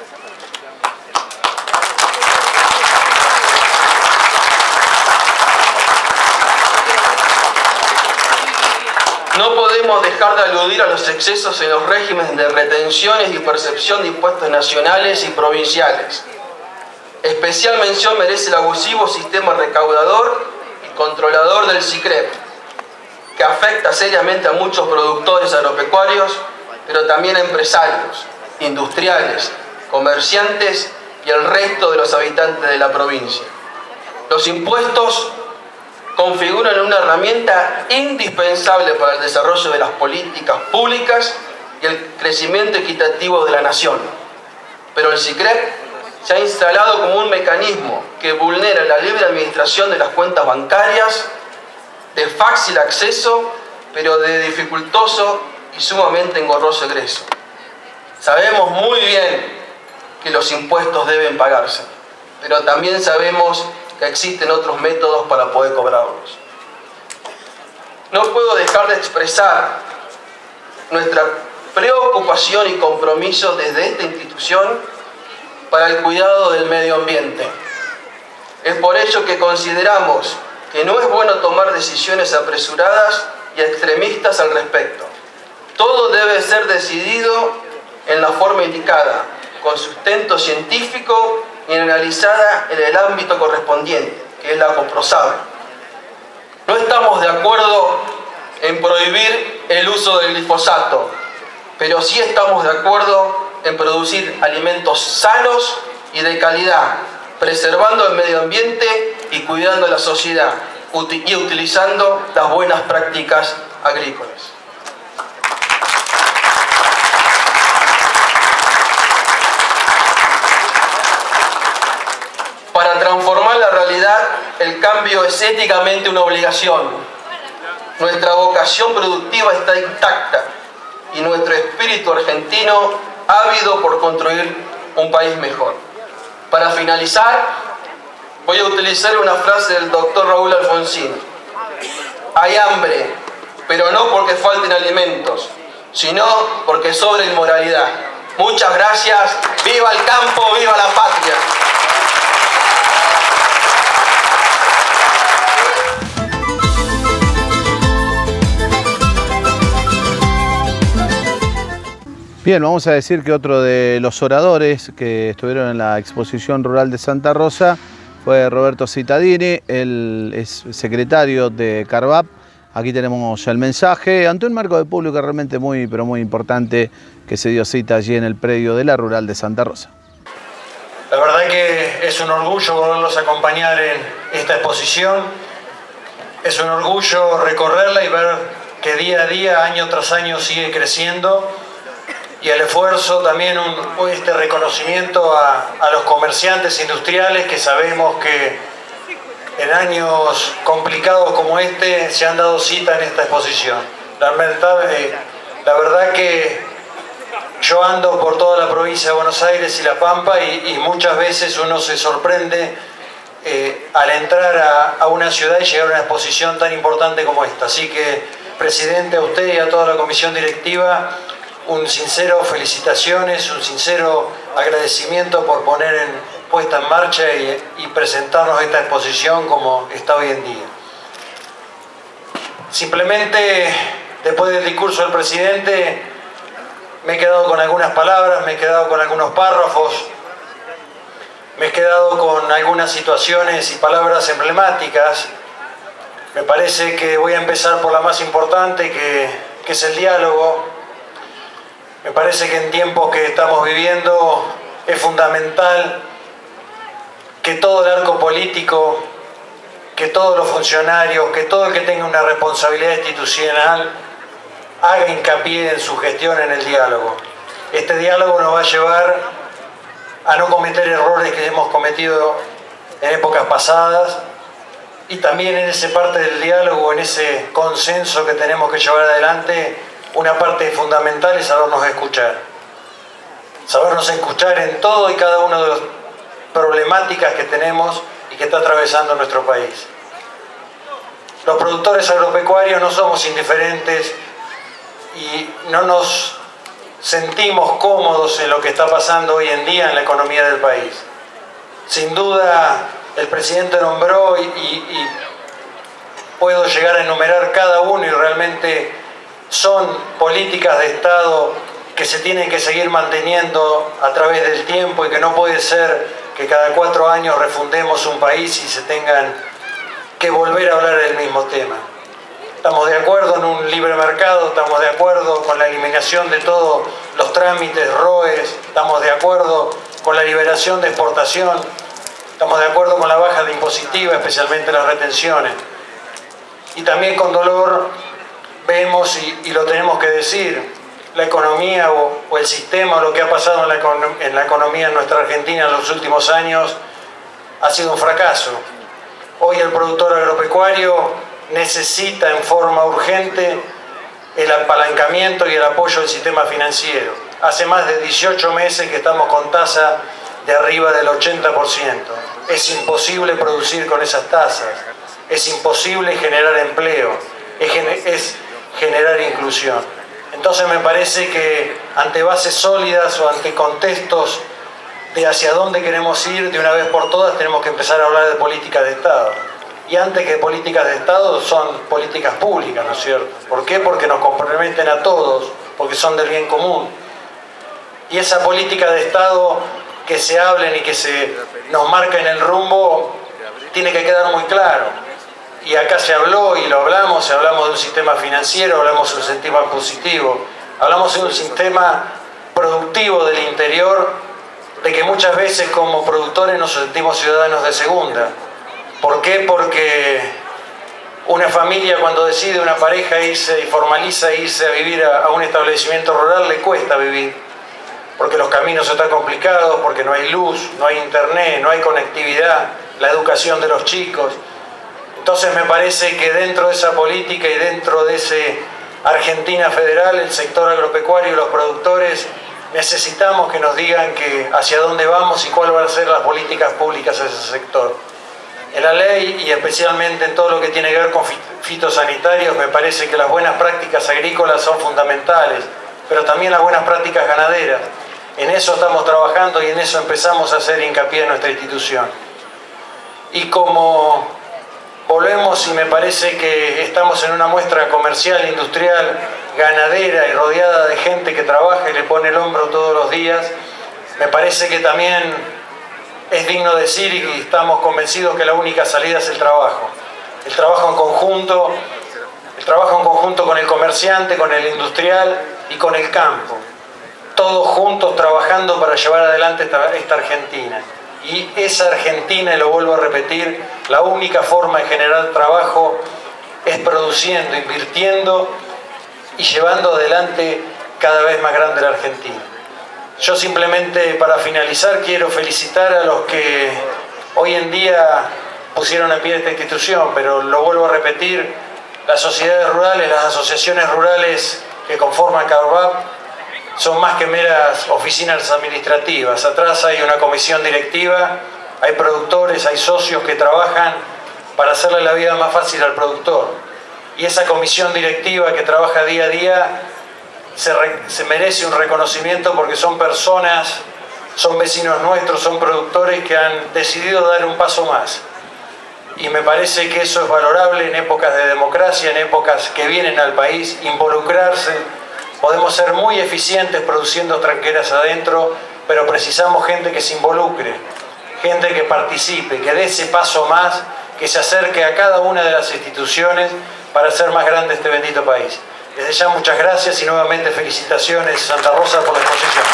M: No podemos dejar de aludir a los excesos en los regímenes de retenciones y percepción de impuestos nacionales y provinciales. Especial mención merece el abusivo sistema recaudador y controlador del SICREP, que afecta seriamente a muchos productores agropecuarios, pero también a empresarios, industriales, comerciantes y el resto de los habitantes de la provincia. Los impuestos configuran una herramienta indispensable para el desarrollo de las políticas públicas y el crecimiento equitativo de la nación. Pero el SICREP se ha instalado como un mecanismo que vulnera la libre administración de las cuentas bancarias, de fácil acceso, pero de dificultoso y sumamente engorroso egreso. Sabemos muy bien que los impuestos deben pagarse, pero también sabemos que existen otros métodos para poder cobrarlos. No puedo dejar de expresar nuestra preocupación y compromiso desde esta institución para el cuidado del medio ambiente. Es por ello que consideramos que no es bueno tomar decisiones apresuradas y extremistas al respecto. Todo debe ser decidido en la forma indicada, con sustento científico y analizada en el ámbito correspondiente, que es la COPROSABE. No estamos de acuerdo en prohibir el uso del glifosato, pero sí estamos de acuerdo en producir alimentos sanos y de calidad, preservando el medio ambiente y cuidando la sociedad, y utilizando las buenas prácticas agrícolas. Para transformar la realidad, el cambio es éticamente una obligación. Nuestra vocación productiva está intacta y nuestro espíritu argentino ávido por construir un país mejor. Para finalizar, voy a utilizar una frase del doctor Raúl Alfonsín. Hay hambre, pero no porque falten alimentos, sino porque sobra inmoralidad. Muchas gracias, viva el campo, viva la patria.
B: Bien, vamos a decir que otro de los oradores que estuvieron en la exposición rural de Santa Rosa fue Roberto Cittadini, él es secretario de Carvap. Aquí tenemos el mensaje ante un marco de público realmente muy, pero muy importante que se dio cita allí en el predio de la rural de Santa Rosa.
N: La verdad que es un orgullo volverlos a acompañar en esta exposición. Es un orgullo recorrerla y ver que día a día, año tras año sigue creciendo. Y el esfuerzo, también un, este reconocimiento a, a los comerciantes industriales que sabemos que en años complicados como este se han dado cita en esta exposición. La verdad, eh, la verdad que yo ando por toda la provincia de Buenos Aires y La Pampa y, y muchas veces uno se sorprende eh, al entrar a, a una ciudad y llegar a una exposición tan importante como esta. Así que, presidente, a usted y a toda la comisión directiva, un sincero felicitaciones, un sincero agradecimiento por poner en, puesta en marcha y, y presentarnos esta exposición como está hoy en día. Simplemente, después del discurso del presidente, me he quedado con algunas palabras, me he quedado con algunos párrafos, me he quedado con algunas situaciones y palabras emblemáticas. Me parece que voy a empezar por la más importante, que, que es el diálogo. Me parece que en tiempos que estamos viviendo es fundamental que todo el arco político, que todos los funcionarios, que todo el que tenga una responsabilidad institucional haga hincapié en su gestión en el diálogo. Este diálogo nos va a llevar a no cometer errores que hemos cometido en épocas pasadas y también en esa parte del diálogo, en ese consenso que tenemos que llevar adelante. Una parte fundamental es sabernos escuchar. Sabernos escuchar en todo y cada una de las problemáticas que tenemos y que está atravesando nuestro país. Los productores agropecuarios no somos indiferentes y no nos sentimos cómodos en lo que está pasando hoy en día en la economía del país. Sin duda, el presidente nombró y, y, y puedo llegar a enumerar cada uno y realmente son políticas de Estado que se tienen que seguir manteniendo a través del tiempo y que no puede ser que cada cuatro años refundemos un país y se tengan que volver a hablar del mismo tema. Estamos de acuerdo en un libre mercado, estamos de acuerdo con la eliminación de todos los trámites, R O E S, estamos de acuerdo con la liberación de exportación, estamos de acuerdo con la baja de impositiva, especialmente las retenciones. Y también con dolor vemos, y, y lo tenemos que decir, la economía o, o el sistema o lo que ha pasado en la, en la economía en nuestra Argentina en los últimos años ha sido un fracaso. Hoy el productor agropecuario necesita en forma urgente el apalancamiento y el apoyo del sistema financiero. Hace más de dieciocho meses que estamos con tasa de arriba del ochenta por ciento. Es imposible producir con esas tasas, es imposible generar empleo, es, es generar inclusión. Entonces me parece que ante bases sólidas o ante contextos de hacia dónde queremos ir, de una vez por todas tenemos que empezar a hablar de políticas de Estado. Y antes que políticas de Estado son políticas públicas, ¿no es cierto? ¿Por qué? Porque nos comprometen a todos, porque son del bien común. Y esa política de Estado que se hablen y que se nos marquen el rumbo, tiene que quedar muy claro. Y acá se habló y lo hablamos, hablamos de un sistema financiero, hablamos de un sistema positivo, hablamos de un sistema productivo del interior, de que muchas veces como productores nos sentimos ciudadanos de segunda. ¿Por qué? Porque una familia cuando decide, una pareja irse y formaliza irse a vivir a, a un establecimiento rural, le cuesta vivir. Porque los caminos están complicados, porque no hay luz, no hay internet, no hay conectividad, la educación de los chicos. Entonces me parece que dentro de esa política y dentro de ese Argentina federal, el sector agropecuario y los productores necesitamos que nos digan que hacia dónde vamos y cuáles van a ser las políticas públicas a ese sector. En la ley y especialmente en todo lo que tiene que ver con fitosanitarios, me parece que las buenas prácticas agrícolas son fundamentales. pero también las buenas prácticas ganaderas. En eso estamos trabajando y en eso empezamos a hacer hincapié en nuestra institución. Y como volvemos y me parece que estamos en una muestra comercial, industrial, ganadera y rodeada de gente que trabaja y le pone el hombro todos los días, me parece que también es digno decir y estamos convencidos que la única salida es el trabajo. El trabajo en conjunto, el trabajo en conjunto con el comerciante, con el industrial y con el campo. Todos juntos trabajando para llevar adelante esta, esta Argentina. Y esa Argentina, y lo vuelvo a repetir, la única forma de generar trabajo es produciendo, invirtiendo y llevando adelante cada vez más grande la Argentina. Yo simplemente, para finalizar, quiero felicitar a los que hoy en día pusieron en pie esta institución, pero lo vuelvo a repetir, las sociedades rurales, las asociaciones rurales que conforman CARVAP, son más que meras oficinas administrativas. Atrás hay una comisión directiva, hay productores, hay socios que trabajan para hacerle la vida más fácil al productor. Y esa comisión directiva que trabaja día a día se, re, se merece un reconocimiento porque son personas, son vecinos nuestros, son productores que han decidido dar un paso más. Y me parece que eso es valorable en épocas de democracia, en épocas que vienen al país, involucrarse. Podemos ser muy eficientes produciendo tranqueras adentro, pero precisamos gente que se involucre, gente que participe, que dé ese paso más, que se acerque a cada una de las instituciones para hacer más grande este bendito país. Desde ya muchas gracias y nuevamente felicitaciones, Santa Rosa, por la exposición.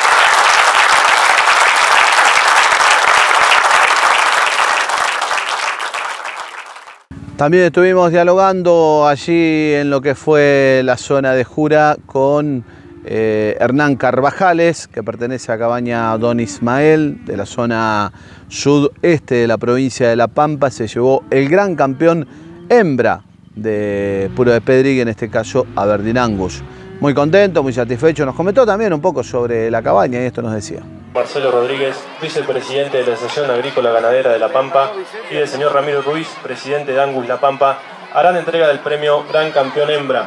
B: También estuvimos dialogando allí en lo que fue la zona de Jura con eh, Hernán Carvajales, que pertenece a Cabaña Don Ismael, de la zona sudeste de la provincia de La Pampa. Se llevó el gran campeón hembra de Puro de Pedrigue, en este caso Aberdeen Angus. Muy contento, muy satisfecho. Nos comentó también un poco sobre la cabaña y esto nos decía.
C: Marcelo Rodríguez, vicepresidente de la Asociación Agrícola Ganadera de La Pampa, y el señor Ramiro Ruiz, presidente de Angus La Pampa, harán entrega del premio Gran Campeón Hembra.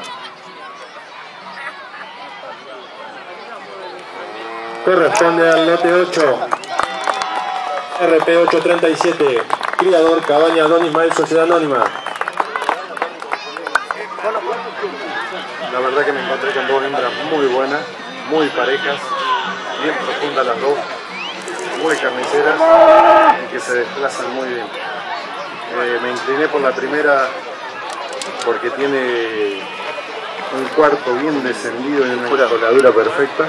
C: Corresponde al lote ocho, R P ocho treinta y siete, criador Cabaña Don Ismael, Sociedad Anónima.
O: La verdad que me encontré con dos hembras muy buenas, muy parejas, bien profundas las dos, muy carniceras y que se desplazan muy bien. Eh, me incliné por la primera porque tiene un cuarto bien descendido y una coladura perfecta.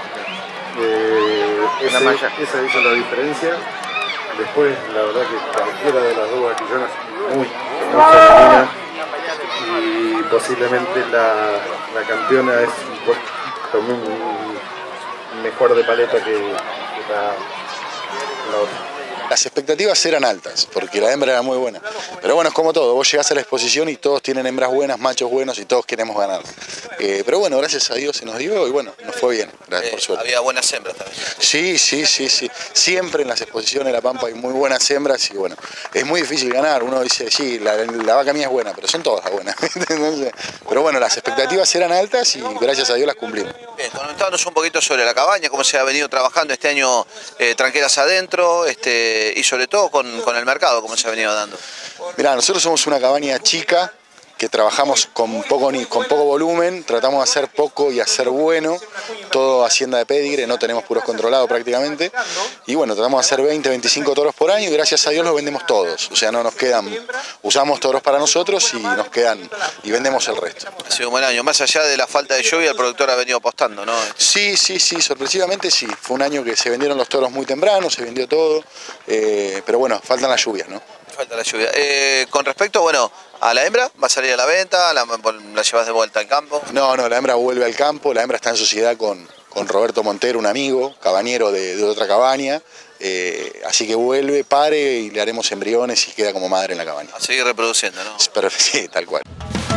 O: Eh, ese, esa hizo la diferencia. Después, la verdad que cualquiera de las dos vaquillonas muy, muy femenina y posiblemente la, la campeona es un poco mejor de paleta que, que la, la otra.
E: Las expectativas eran altas, porque la hembra era muy buena. Pero bueno, es como todo, vos llegás a la exposición y todos tienen hembras buenas, machos buenos y todos queremos ganar. Eh, pero bueno, gracias a Dios se nos dio y bueno, nos fue bien, gracias eh, por suerte.
P: Había buenas hembras también.
E: Sí, sí, sí, sí. Siempre en las exposiciones de La Pampa hay muy buenas hembras y bueno, es muy difícil ganar. Uno dice, sí, la, la vaca mía es buena, pero son todas buenas. Entonces, pero bueno, las expectativas eran altas y gracias a Dios las cumplimos.
P: Bien, comentábamos un poquito sobre la cabaña, cómo se ha venido trabajando este año, eh, tranqueras adentro, este y sobre todo con, con el mercado, cómo se ha venido dando.
E: Mirá, nosotros somos una cabaña chica que trabajamos con poco, con poco volumen, tratamos de hacer poco y hacer bueno, todo hacienda de pedigre, no tenemos puros controlados prácticamente, y bueno, tratamos de hacer veinte, veinticinco toros por año y gracias a Dios los vendemos todos, o sea, no nos quedan, usamos toros para nosotros y nos quedan, y vendemos el resto.
P: Ha sido un buen año, más allá de la falta de lluvia, el productor ha venido apostando, ¿no?
E: Sí, sí, sí, sorpresivamente sí, fue un año que se vendieron los toros muy temprano, se vendió todo, eh, pero bueno, faltan las lluvias, ¿no?
P: Falta la lluvia. Eh, con respecto, bueno, a la hembra, ¿va a salir a la venta? ¿La, la llevas de vuelta al campo?
E: No, no, la hembra vuelve al campo, la hembra está en sociedad con, con Roberto Montero, un amigo, cabañero de, de otra cabaña, eh, así que vuelve, pare y le haremos embriones y queda como madre en la cabaña.
P: A seguir reproduciendo, ¿no?
E: Pero, sí, tal cual.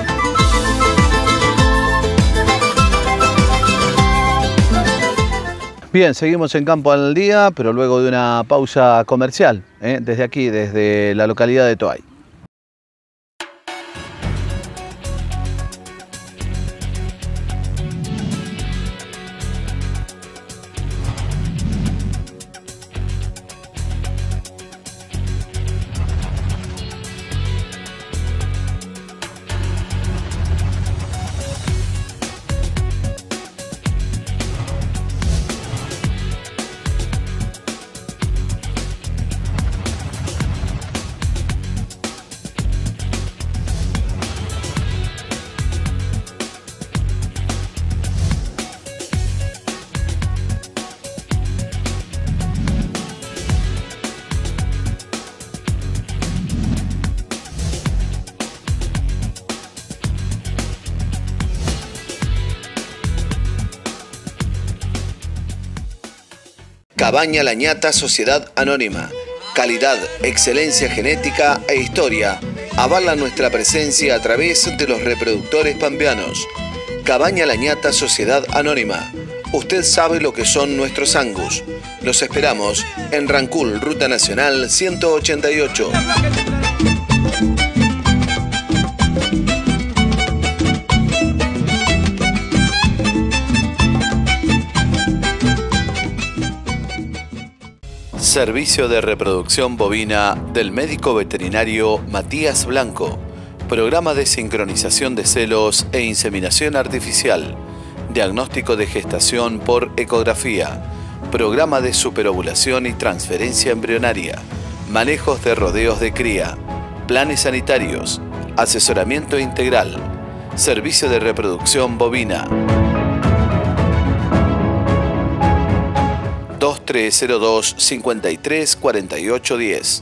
B: Bien, seguimos en Campo al Día, pero luego de una pausa comercial, ¿eh? desde aquí, desde la localidad de Toay. Cabaña La Ñata Sociedad Anónima. Calidad, excelencia genética e historia avalan nuestra presencia a través de los reproductores pampeanos. Cabaña La Ñata Sociedad Anónima. Usted sabe lo que son nuestros Angus. Los esperamos en Rancul, Ruta Nacional ciento ochenta y ocho. Servicio de reproducción bovina del médico veterinario Matías Blanco. Programa de sincronización de celos e inseminación artificial. Diagnóstico de gestación por ecografía. Programa de superovulación y transferencia embrionaria. Manejos de rodeos de cría. Planes sanitarios. Asesoramiento integral. Servicio de reproducción bovina. dos tres cero dos, cinco tres cuatro ocho uno cero.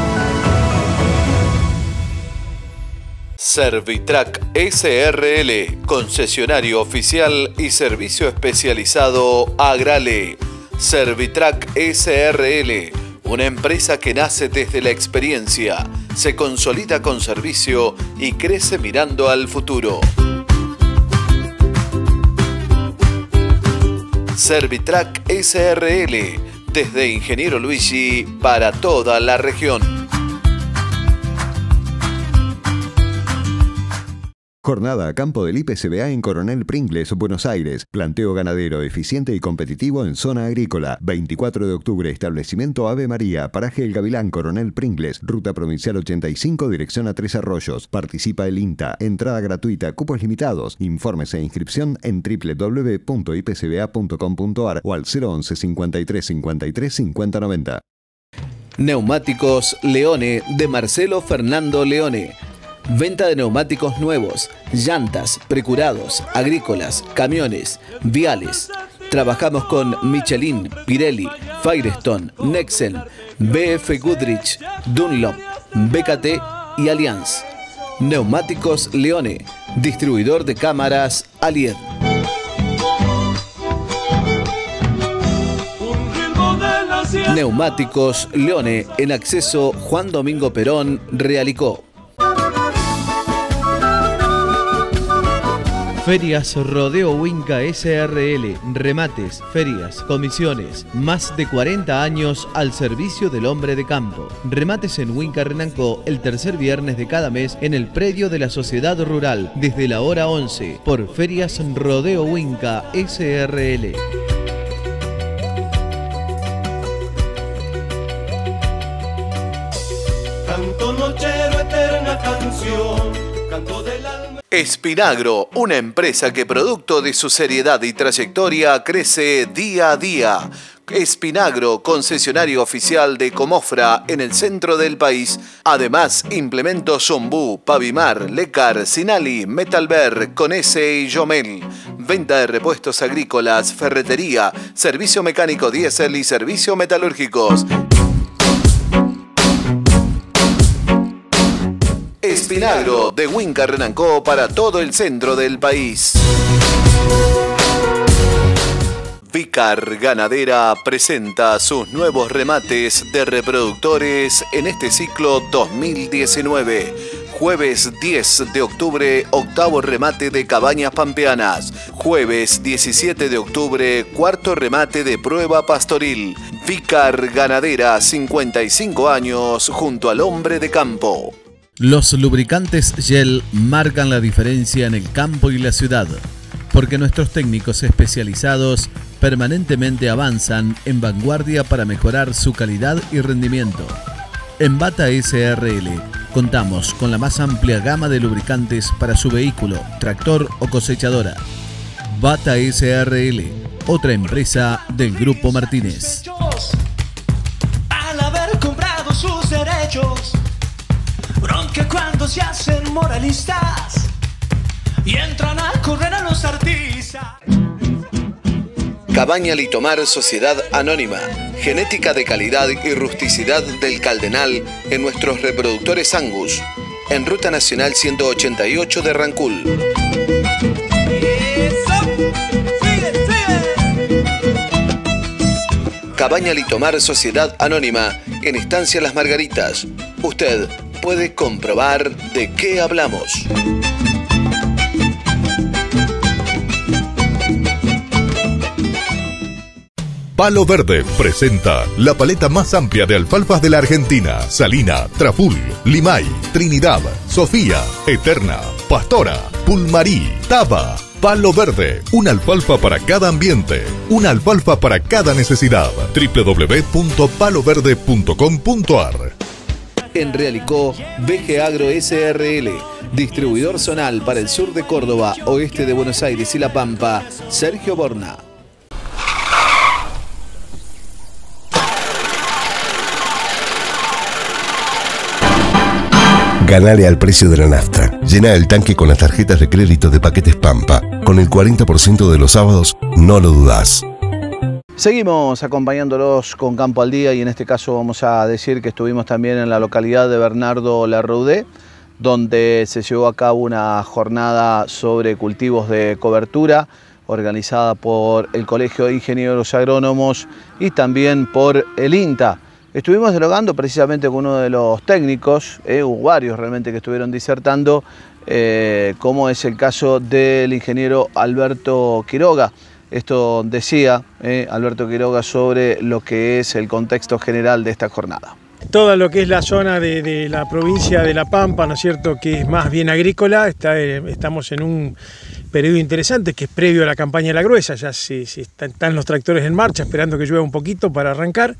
B: Servitrack S R L, concesionario oficial y servicio especializado Agrale. Servitrack S R L, una empresa que nace desde la experiencia, se consolida con servicio y crece mirando al futuro. Servitrack S R L, desde Ingeniero Luigi para toda la región.
G: Jornada a campo del I P C B A en Coronel Pringles, Buenos Aires. Planteo ganadero eficiente y competitivo en zona agrícola. veinticuatro de octubre, establecimiento Ave María, paraje El Gavilán, Coronel Pringles, ruta provincial ochenta y cinco, dirección a Tres Arroyos. Participa el INTA. Entrada gratuita, cupos limitados. Informes e inscripción en w w w punto i p c b a punto com punto a r o al cero once, cincuenta y tres, cincuenta y tres, cincuenta noventa.
B: Neumáticos Leone de Marcelo Fernando Leone. Venta de neumáticos nuevos, llantas, precurados, agrícolas, camiones, viales. Trabajamos con Michelin, Pirelli, Firestone, Nexen, B F Goodrich, Dunlop, B K T y Allianz. Neumáticos Leone, distribuidor de cámaras Alied. Neumáticos Leone en acceso Juan Domingo Perón, Realicó.
Q: Ferias Rodeo Winca S R L, remates, ferias, comisiones, más de cuarenta años al servicio del hombre de campo. Remates en Winca Renancó el tercer viernes de cada mes en el predio de la Sociedad Rural desde la hora once por Ferias Rodeo Winca S R L.
A: Canto nochero, eterna canción, canto del alma.
B: Espinagro, una empresa que producto de su seriedad y trayectoria crece día a día. Espinagro, concesionario oficial de Comofra en el centro del país. Además, implementos Zombú, Pavimar, Lecar, Sinali, Metalver, Conese y Yomel. Venta de repuestos agrícolas, ferretería, servicio mecánico diésel y servicio metalúrgicos. Espinagro de Winca Renancó para todo el centro del país. Vicar Ganadera presenta sus nuevos remates de reproductores en este ciclo dos mil diecinueve. Jueves diez de octubre, octavo remate de cabañas pampeanas. Jueves diecisiete de octubre, cuarto remate de prueba pastoril. Vicar Ganadera, cincuenta y cinco años, junto al hombre de campo.
Q: Los lubricantes Shell marcan la diferencia en el campo y la ciudad, porque nuestros técnicos especializados permanentemente avanzan en vanguardia para mejorar su calidad y rendimiento. En Bata S R L contamos con la más amplia gama de lubricantes para su vehículo, tractor o cosechadora. Bata S R L, otra empresa del Grupo Martínez.
A: Al haber comprado sus derechos, bronca cuando se hacen moralistas y entran a correr a los artistas.
B: Cabaña Litomar Sociedad Anónima. Genética de calidad y rusticidad del Caldenal en nuestros reproductores Angus. En Ruta Nacional ciento ochenta y ocho de Rancul.
F: Cabaña Litomar Sociedad Anónima, en Estancia Las Margaritas. Usted puede comprobar de qué hablamos.
R: Palo Verde presenta la paleta más amplia de alfalfas de la Argentina. Salina, Traful, Limay, Trinidad, Sofía, Eterna, Pastora, Pulmarí, Taba. Palo Verde, una alfalfa para cada ambiente, una alfalfa para cada necesidad. doble u doble u doble u punto palo verde punto com punto a r.
Q: En Realicó, B G Agro S R L, distribuidor zonal para el sur de Córdoba, oeste de Buenos Aires y La Pampa, Sergio Borna.
I: Ganale al precio de la nafta. Llena el tanque con las tarjetas de crédito de Paquetes Pampa. Con el cuarenta por ciento de los sábados, no lo dudás.
B: Seguimos acompañándolos con Campo al Día y en este caso vamos a decir que estuvimos también en la localidad de Bernardo Larroudé, donde se llevó a cabo una jornada sobre cultivos de cobertura organizada por el Colegio de Ingenieros Agrónomos y también por el INTA. Estuvimos dialogando precisamente con uno de los técnicos, eh, hubo varios realmente que estuvieron disertando, eh, como es el caso del ingeniero Alberto Quiroga. Esto decía eh, Alberto Quiroga sobre lo que es el contexto general de esta jornada.
S: Todo lo que es la zona de, de la provincia de La Pampa, ¿no es cierto?, que es más bien agrícola, está, eh, estamos en un periodo interesante que es previo a la campaña de la gruesa, ya se, se están, están los tractores en marcha esperando que llueva un poquito para arrancar.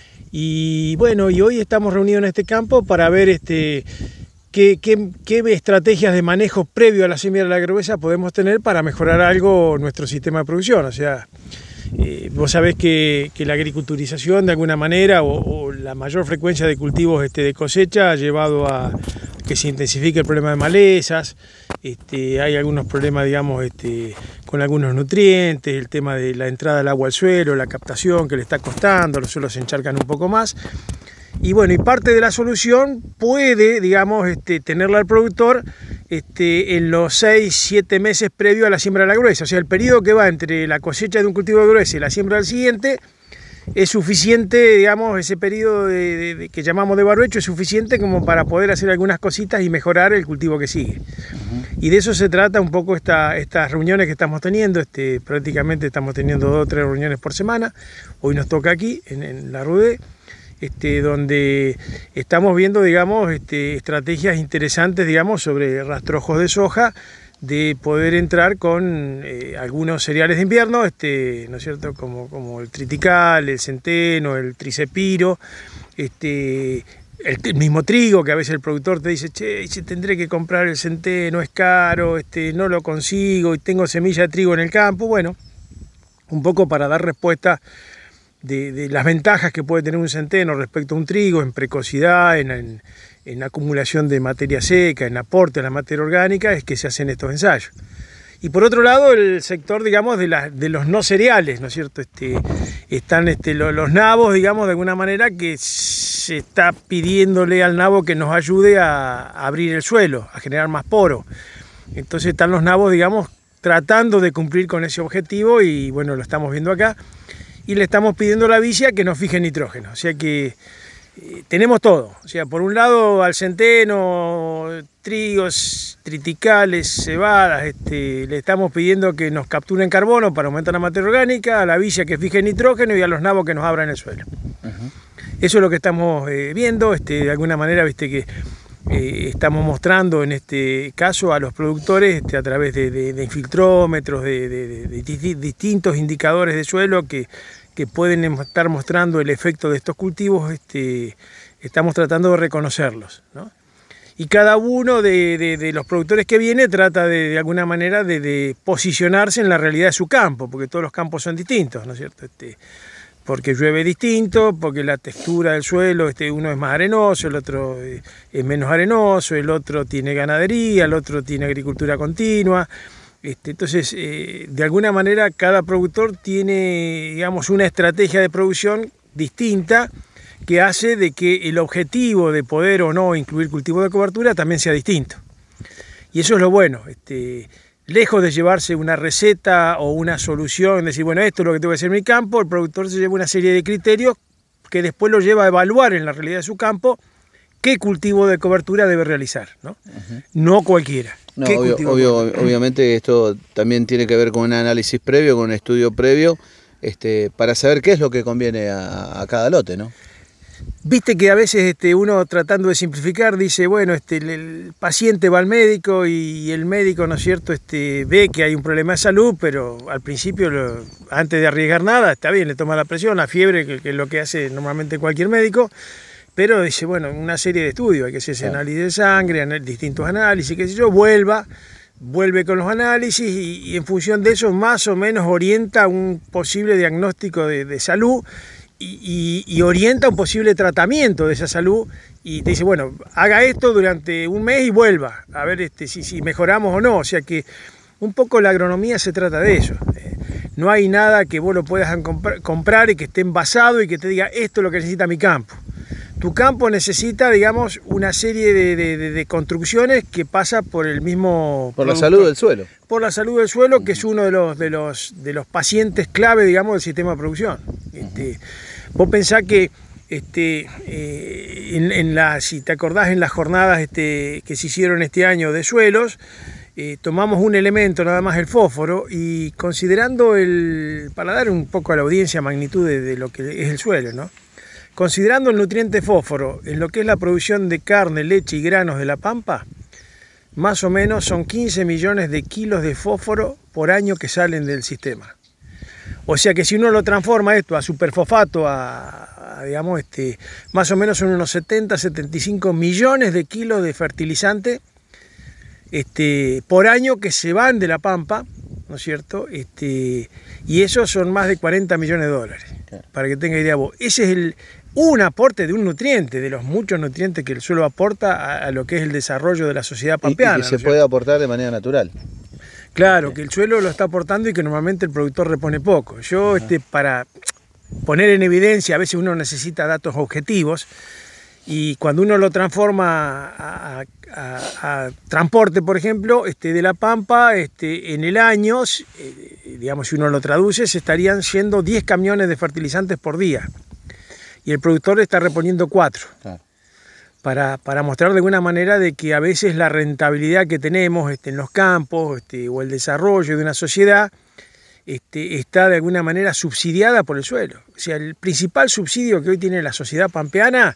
S: Y bueno, y hoy estamos reunidos en este campo para ver este, qué, qué, qué estrategias de manejo previo a la siembra de la gruesa podemos tener para mejorar algo nuestro sistema de producción. O sea, eh, vos sabés que, que la agriculturización de alguna manera o, o la mayor frecuencia de cultivos este, de cosecha ha llevado a que se intensifique el problema de malezas. Este, hay algunos problemas, digamos, este, con algunos nutrientes, el tema de la entrada del agua al suelo, la captación que le está costando, los suelos se encharcan un poco más. Y bueno, y parte de la solución puede, digamos, este, tenerla el productor este, en los seis, siete meses previo a la siembra de la gruesa. O sea, el periodo que va entre la cosecha de un cultivo de gruesa y la siembra del siguiente es suficiente, digamos, ese periodo de, de, de, que llamamos de barbecho es suficiente como para poder hacer algunas cositas y mejorar el cultivo que sigue. Uh-huh. Y de eso se trata un poco esta, estas reuniones que estamos teniendo, este, prácticamente estamos teniendo dos o tres reuniones por semana. Hoy nos toca aquí, en, en Larroudé, este, donde estamos viendo, digamos, este, estrategias interesantes, digamos, sobre rastrojos de soja, de poder entrar con eh, algunos cereales de invierno, este, ¿no es cierto?, como, como el tritical, el centeno, el tricepiro, este, el, el mismo trigo, que a veces el productor te dice, che, si tendré que comprar el centeno, es caro, este, no lo consigo y tengo semilla de trigo en el campo. Bueno, un poco para dar respuesta de, de las ventajas que puede tener un centeno respecto a un trigo en precocidad, en, en en acumulación de materia seca, en aporte a la materia orgánica, es que se hacen estos ensayos. Y por otro lado, el sector, digamos, de, la, de los no cereales, ¿no es cierto? Este, están este, los, los nabos, digamos, de alguna manera que se está pidiéndole al nabo que nos ayude a, a abrir el suelo, a generar más poro. Entonces están los nabos, digamos, tratando de cumplir con ese objetivo y, bueno, lo estamos viendo acá. Y le estamos pidiendo a la vicia que nos fije nitrógeno, o sea que tenemos todo, o sea, por un lado al centeno, trigos, triticales, cebadas, este, le estamos pidiendo que nos capturen carbono para aumentar la materia orgánica, a la villa que fije nitrógeno y a los nabos que nos abran el suelo. Uh-huh. Eso es lo que estamos eh, viendo, este, de alguna manera, viste que eh, estamos mostrando en este caso a los productores este, a través de, de, de infiltrómetros, de, de, de, de, de distintos indicadores de suelo que que pueden estar mostrando el efecto de estos cultivos, este, estamos tratando de reconocerlos, ¿no? Y cada uno de, de, de los productores que viene trata de, de alguna manera de, de posicionarse en la realidad de su campo, porque todos los campos son distintos, ¿no es cierto? Este, porque llueve distinto, porque la textura del suelo, este, uno es más arenoso, el otro es menos arenoso, el otro tiene ganadería, el otro tiene agricultura continua. Este, entonces, eh, de alguna manera, cada productor tiene, digamos, una estrategia de producción distinta que hace de que el objetivo de poder o no incluir cultivo de cobertura también sea distinto. Y eso es lo bueno. Este, lejos de llevarse una receta o una solución, decir, bueno, esto es lo que tengo que hacer en mi campo, el productor se lleva una serie de criterios que después lo lleva a evaluar en la realidad de su campo qué cultivo de cobertura debe realizar, ¿no? Uh-huh. No cualquiera.
B: No, obvio, obvio, obviamente esto también tiene que ver con un análisis previo, con un estudio previo, este, para saber qué es lo que conviene a, a cada lote, ¿no?
S: Viste que a veces este, uno tratando de simplificar dice, bueno, este, el, el paciente va al médico y el médico, ¿no es cierto?, este, ve que hay un problema de salud, pero al principio, lo, antes de arriesgar nada, está bien, le toma la presión, la fiebre, que, que es lo que hace normalmente cualquier médico, pero dice, bueno, una serie de estudios, hay que hacer ese análisis de sangre, anal, distintos análisis, qué sé yo, vuelva, vuelve con los análisis y, y en función de eso más o menos orienta un posible diagnóstico de, de salud y, y, y orienta un posible tratamiento de esa salud y te dice, bueno, haga esto durante un mes y vuelva, a ver este, si, si mejoramos o no, o sea que un poco la agronomía se trata de eso. No hay nada que vos lo puedas comprar y que esté envasado y que te diga, esto es lo que necesita mi campo. Tu campo necesita, digamos, una serie de, de, de, de construcciones que pasa por el mismo...
B: Por la salud del suelo.
S: Por la salud del suelo, que es uno de los, de los, de los pacientes clave, digamos, del sistema de producción. Este, vos pensás que, este, eh, en, en la, si te acordás, en las jornadas este, que se hicieron este año de suelos, eh, tomamos un elemento, nada más el fósforo, y considerando el... para dar un poco a la audiencia magnitud de, de lo que es el suelo, ¿no? Considerando el nutriente fósforo en lo que es la producción de carne, leche y granos de la Pampa, más o menos son quince millones de kilos de fósforo por año que salen del sistema. O sea que si uno lo transforma esto a superfosfato, a, a digamos, este, más o menos son unos setenta, setenta y cinco millones de kilos de fertilizante este, por año que se van de la Pampa, ¿no es cierto? Este, y esos son más de cuarenta millones de dólares, para que tenga idea vos. Ese es el... un aporte de un nutriente, de los muchos nutrientes que el suelo aporta a, a lo que es el desarrollo de la sociedad pampeana.
B: Y, y que se puede aportar de manera natural.
S: Claro, que el suelo lo está aportando y que normalmente el productor repone poco. Yo, este, para poner en evidencia, a veces uno necesita datos objetivos y cuando uno lo transforma a, a, a transporte, por ejemplo, este, de la Pampa, este, en el año, eh, digamos, si uno lo traduce, se estarían yendo diez camiones de fertilizantes por día. Y el productor está reponiendo cuatro. Claro. Para, para mostrar de alguna manera de que a veces la rentabilidad que tenemos este, en los campos este, o el desarrollo de una sociedad este, está de alguna manera subsidiada por el suelo. O sea, el principal subsidio que hoy tiene la sociedad pampeana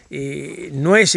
S: eh, no es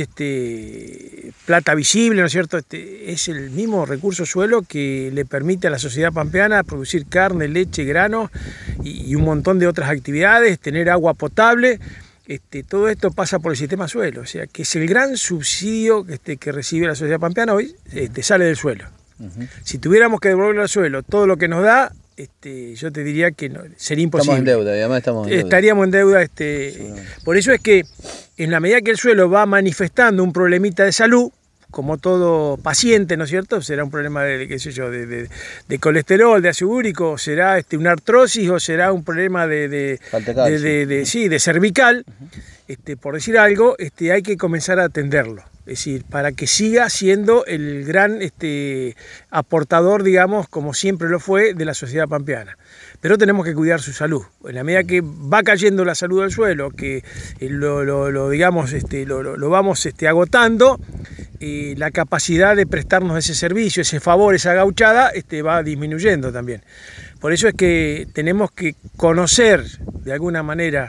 S: este, plata visible, ¿no es cierto? Este, es el mismo recurso suelo que le permite a la sociedad pampeana producir carne, leche, granos y, y un montón de otras actividades, tener agua potable. Este, todo esto pasa por el sistema suelo, o sea que es el gran subsidio este, que recibe la sociedad pampeana hoy, este, sale del suelo. Uh-huh. Si tuviéramos que devolver al suelo todo lo que nos da, este, yo te diría que no, sería imposible.
B: Estamos en deuda, además estamos en deuda.
S: Estaríamos en deuda. Este, sí. Por eso es que en la medida que el suelo va manifestando un problemita de salud, como todo paciente, ¿no es cierto? Será un problema de, qué sé yo, de, de, de colesterol, de ácido úrico, será este, una artrosis o será un problema de, de, de, de, de, sí, de cervical, uh-huh. este, por decir algo, este, hay que comenzar a atenderlo. Es decir, para que siga siendo el gran este, aportador, digamos, como siempre lo fue, de la sociedad pampeana. Pero tenemos que cuidar su salud. En la medida que va cayendo la salud del suelo, que lo, lo, lo digamos, este, lo, lo, lo vamos este, agotando, eh, la capacidad de prestarnos ese servicio, ese favor, esa gauchada, este, va disminuyendo también. Por eso es que tenemos que conocer, de alguna manera,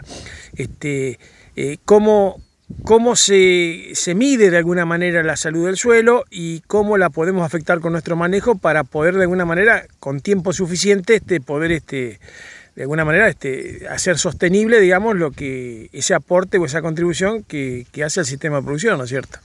S: este, eh, cómo... cómo se, se mide de alguna manera la salud del suelo y cómo la podemos afectar con nuestro manejo para poder de alguna manera, con tiempo suficiente, este, poder este, de alguna manera este, hacer sostenible, digamos, lo que, ese aporte o esa contribución que, que hace el sistema de producción, ¿no es cierto?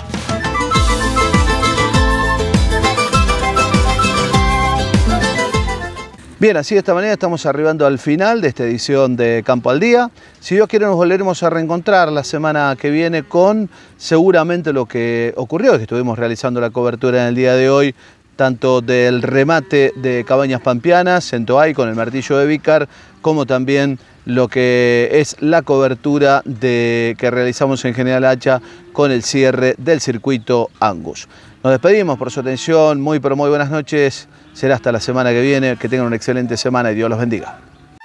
B: Bien, así de esta manera estamos arribando al final de esta edición de Campo al Día. Si Dios quiere nos volveremos a reencontrar la semana que viene con seguramente lo que ocurrió, que estuvimos realizando la cobertura en el día de hoy tanto del remate de Cabañas Pampeanas en Toay con el martillo de Vícar, como también lo que es la cobertura de, que realizamos en General Hacha con el cierre del circuito Angus. Nos despedimos por su atención, muy pero muy buenas noches, será hasta la semana que viene, que tengan una excelente semana y Dios los bendiga.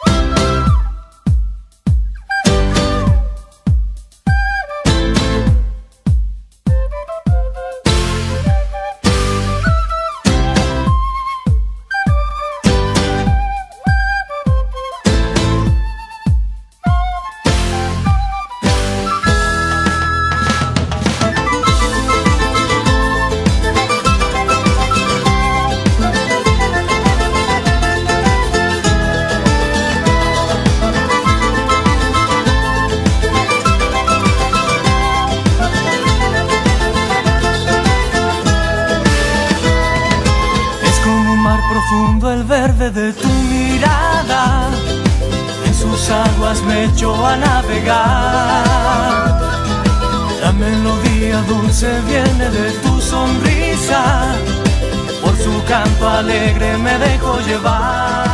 A: El verde de tu mirada en sus aguas me echó a navegar. La melodía dulce viene de tu sonrisa, por su canto alegre me dejo llevar.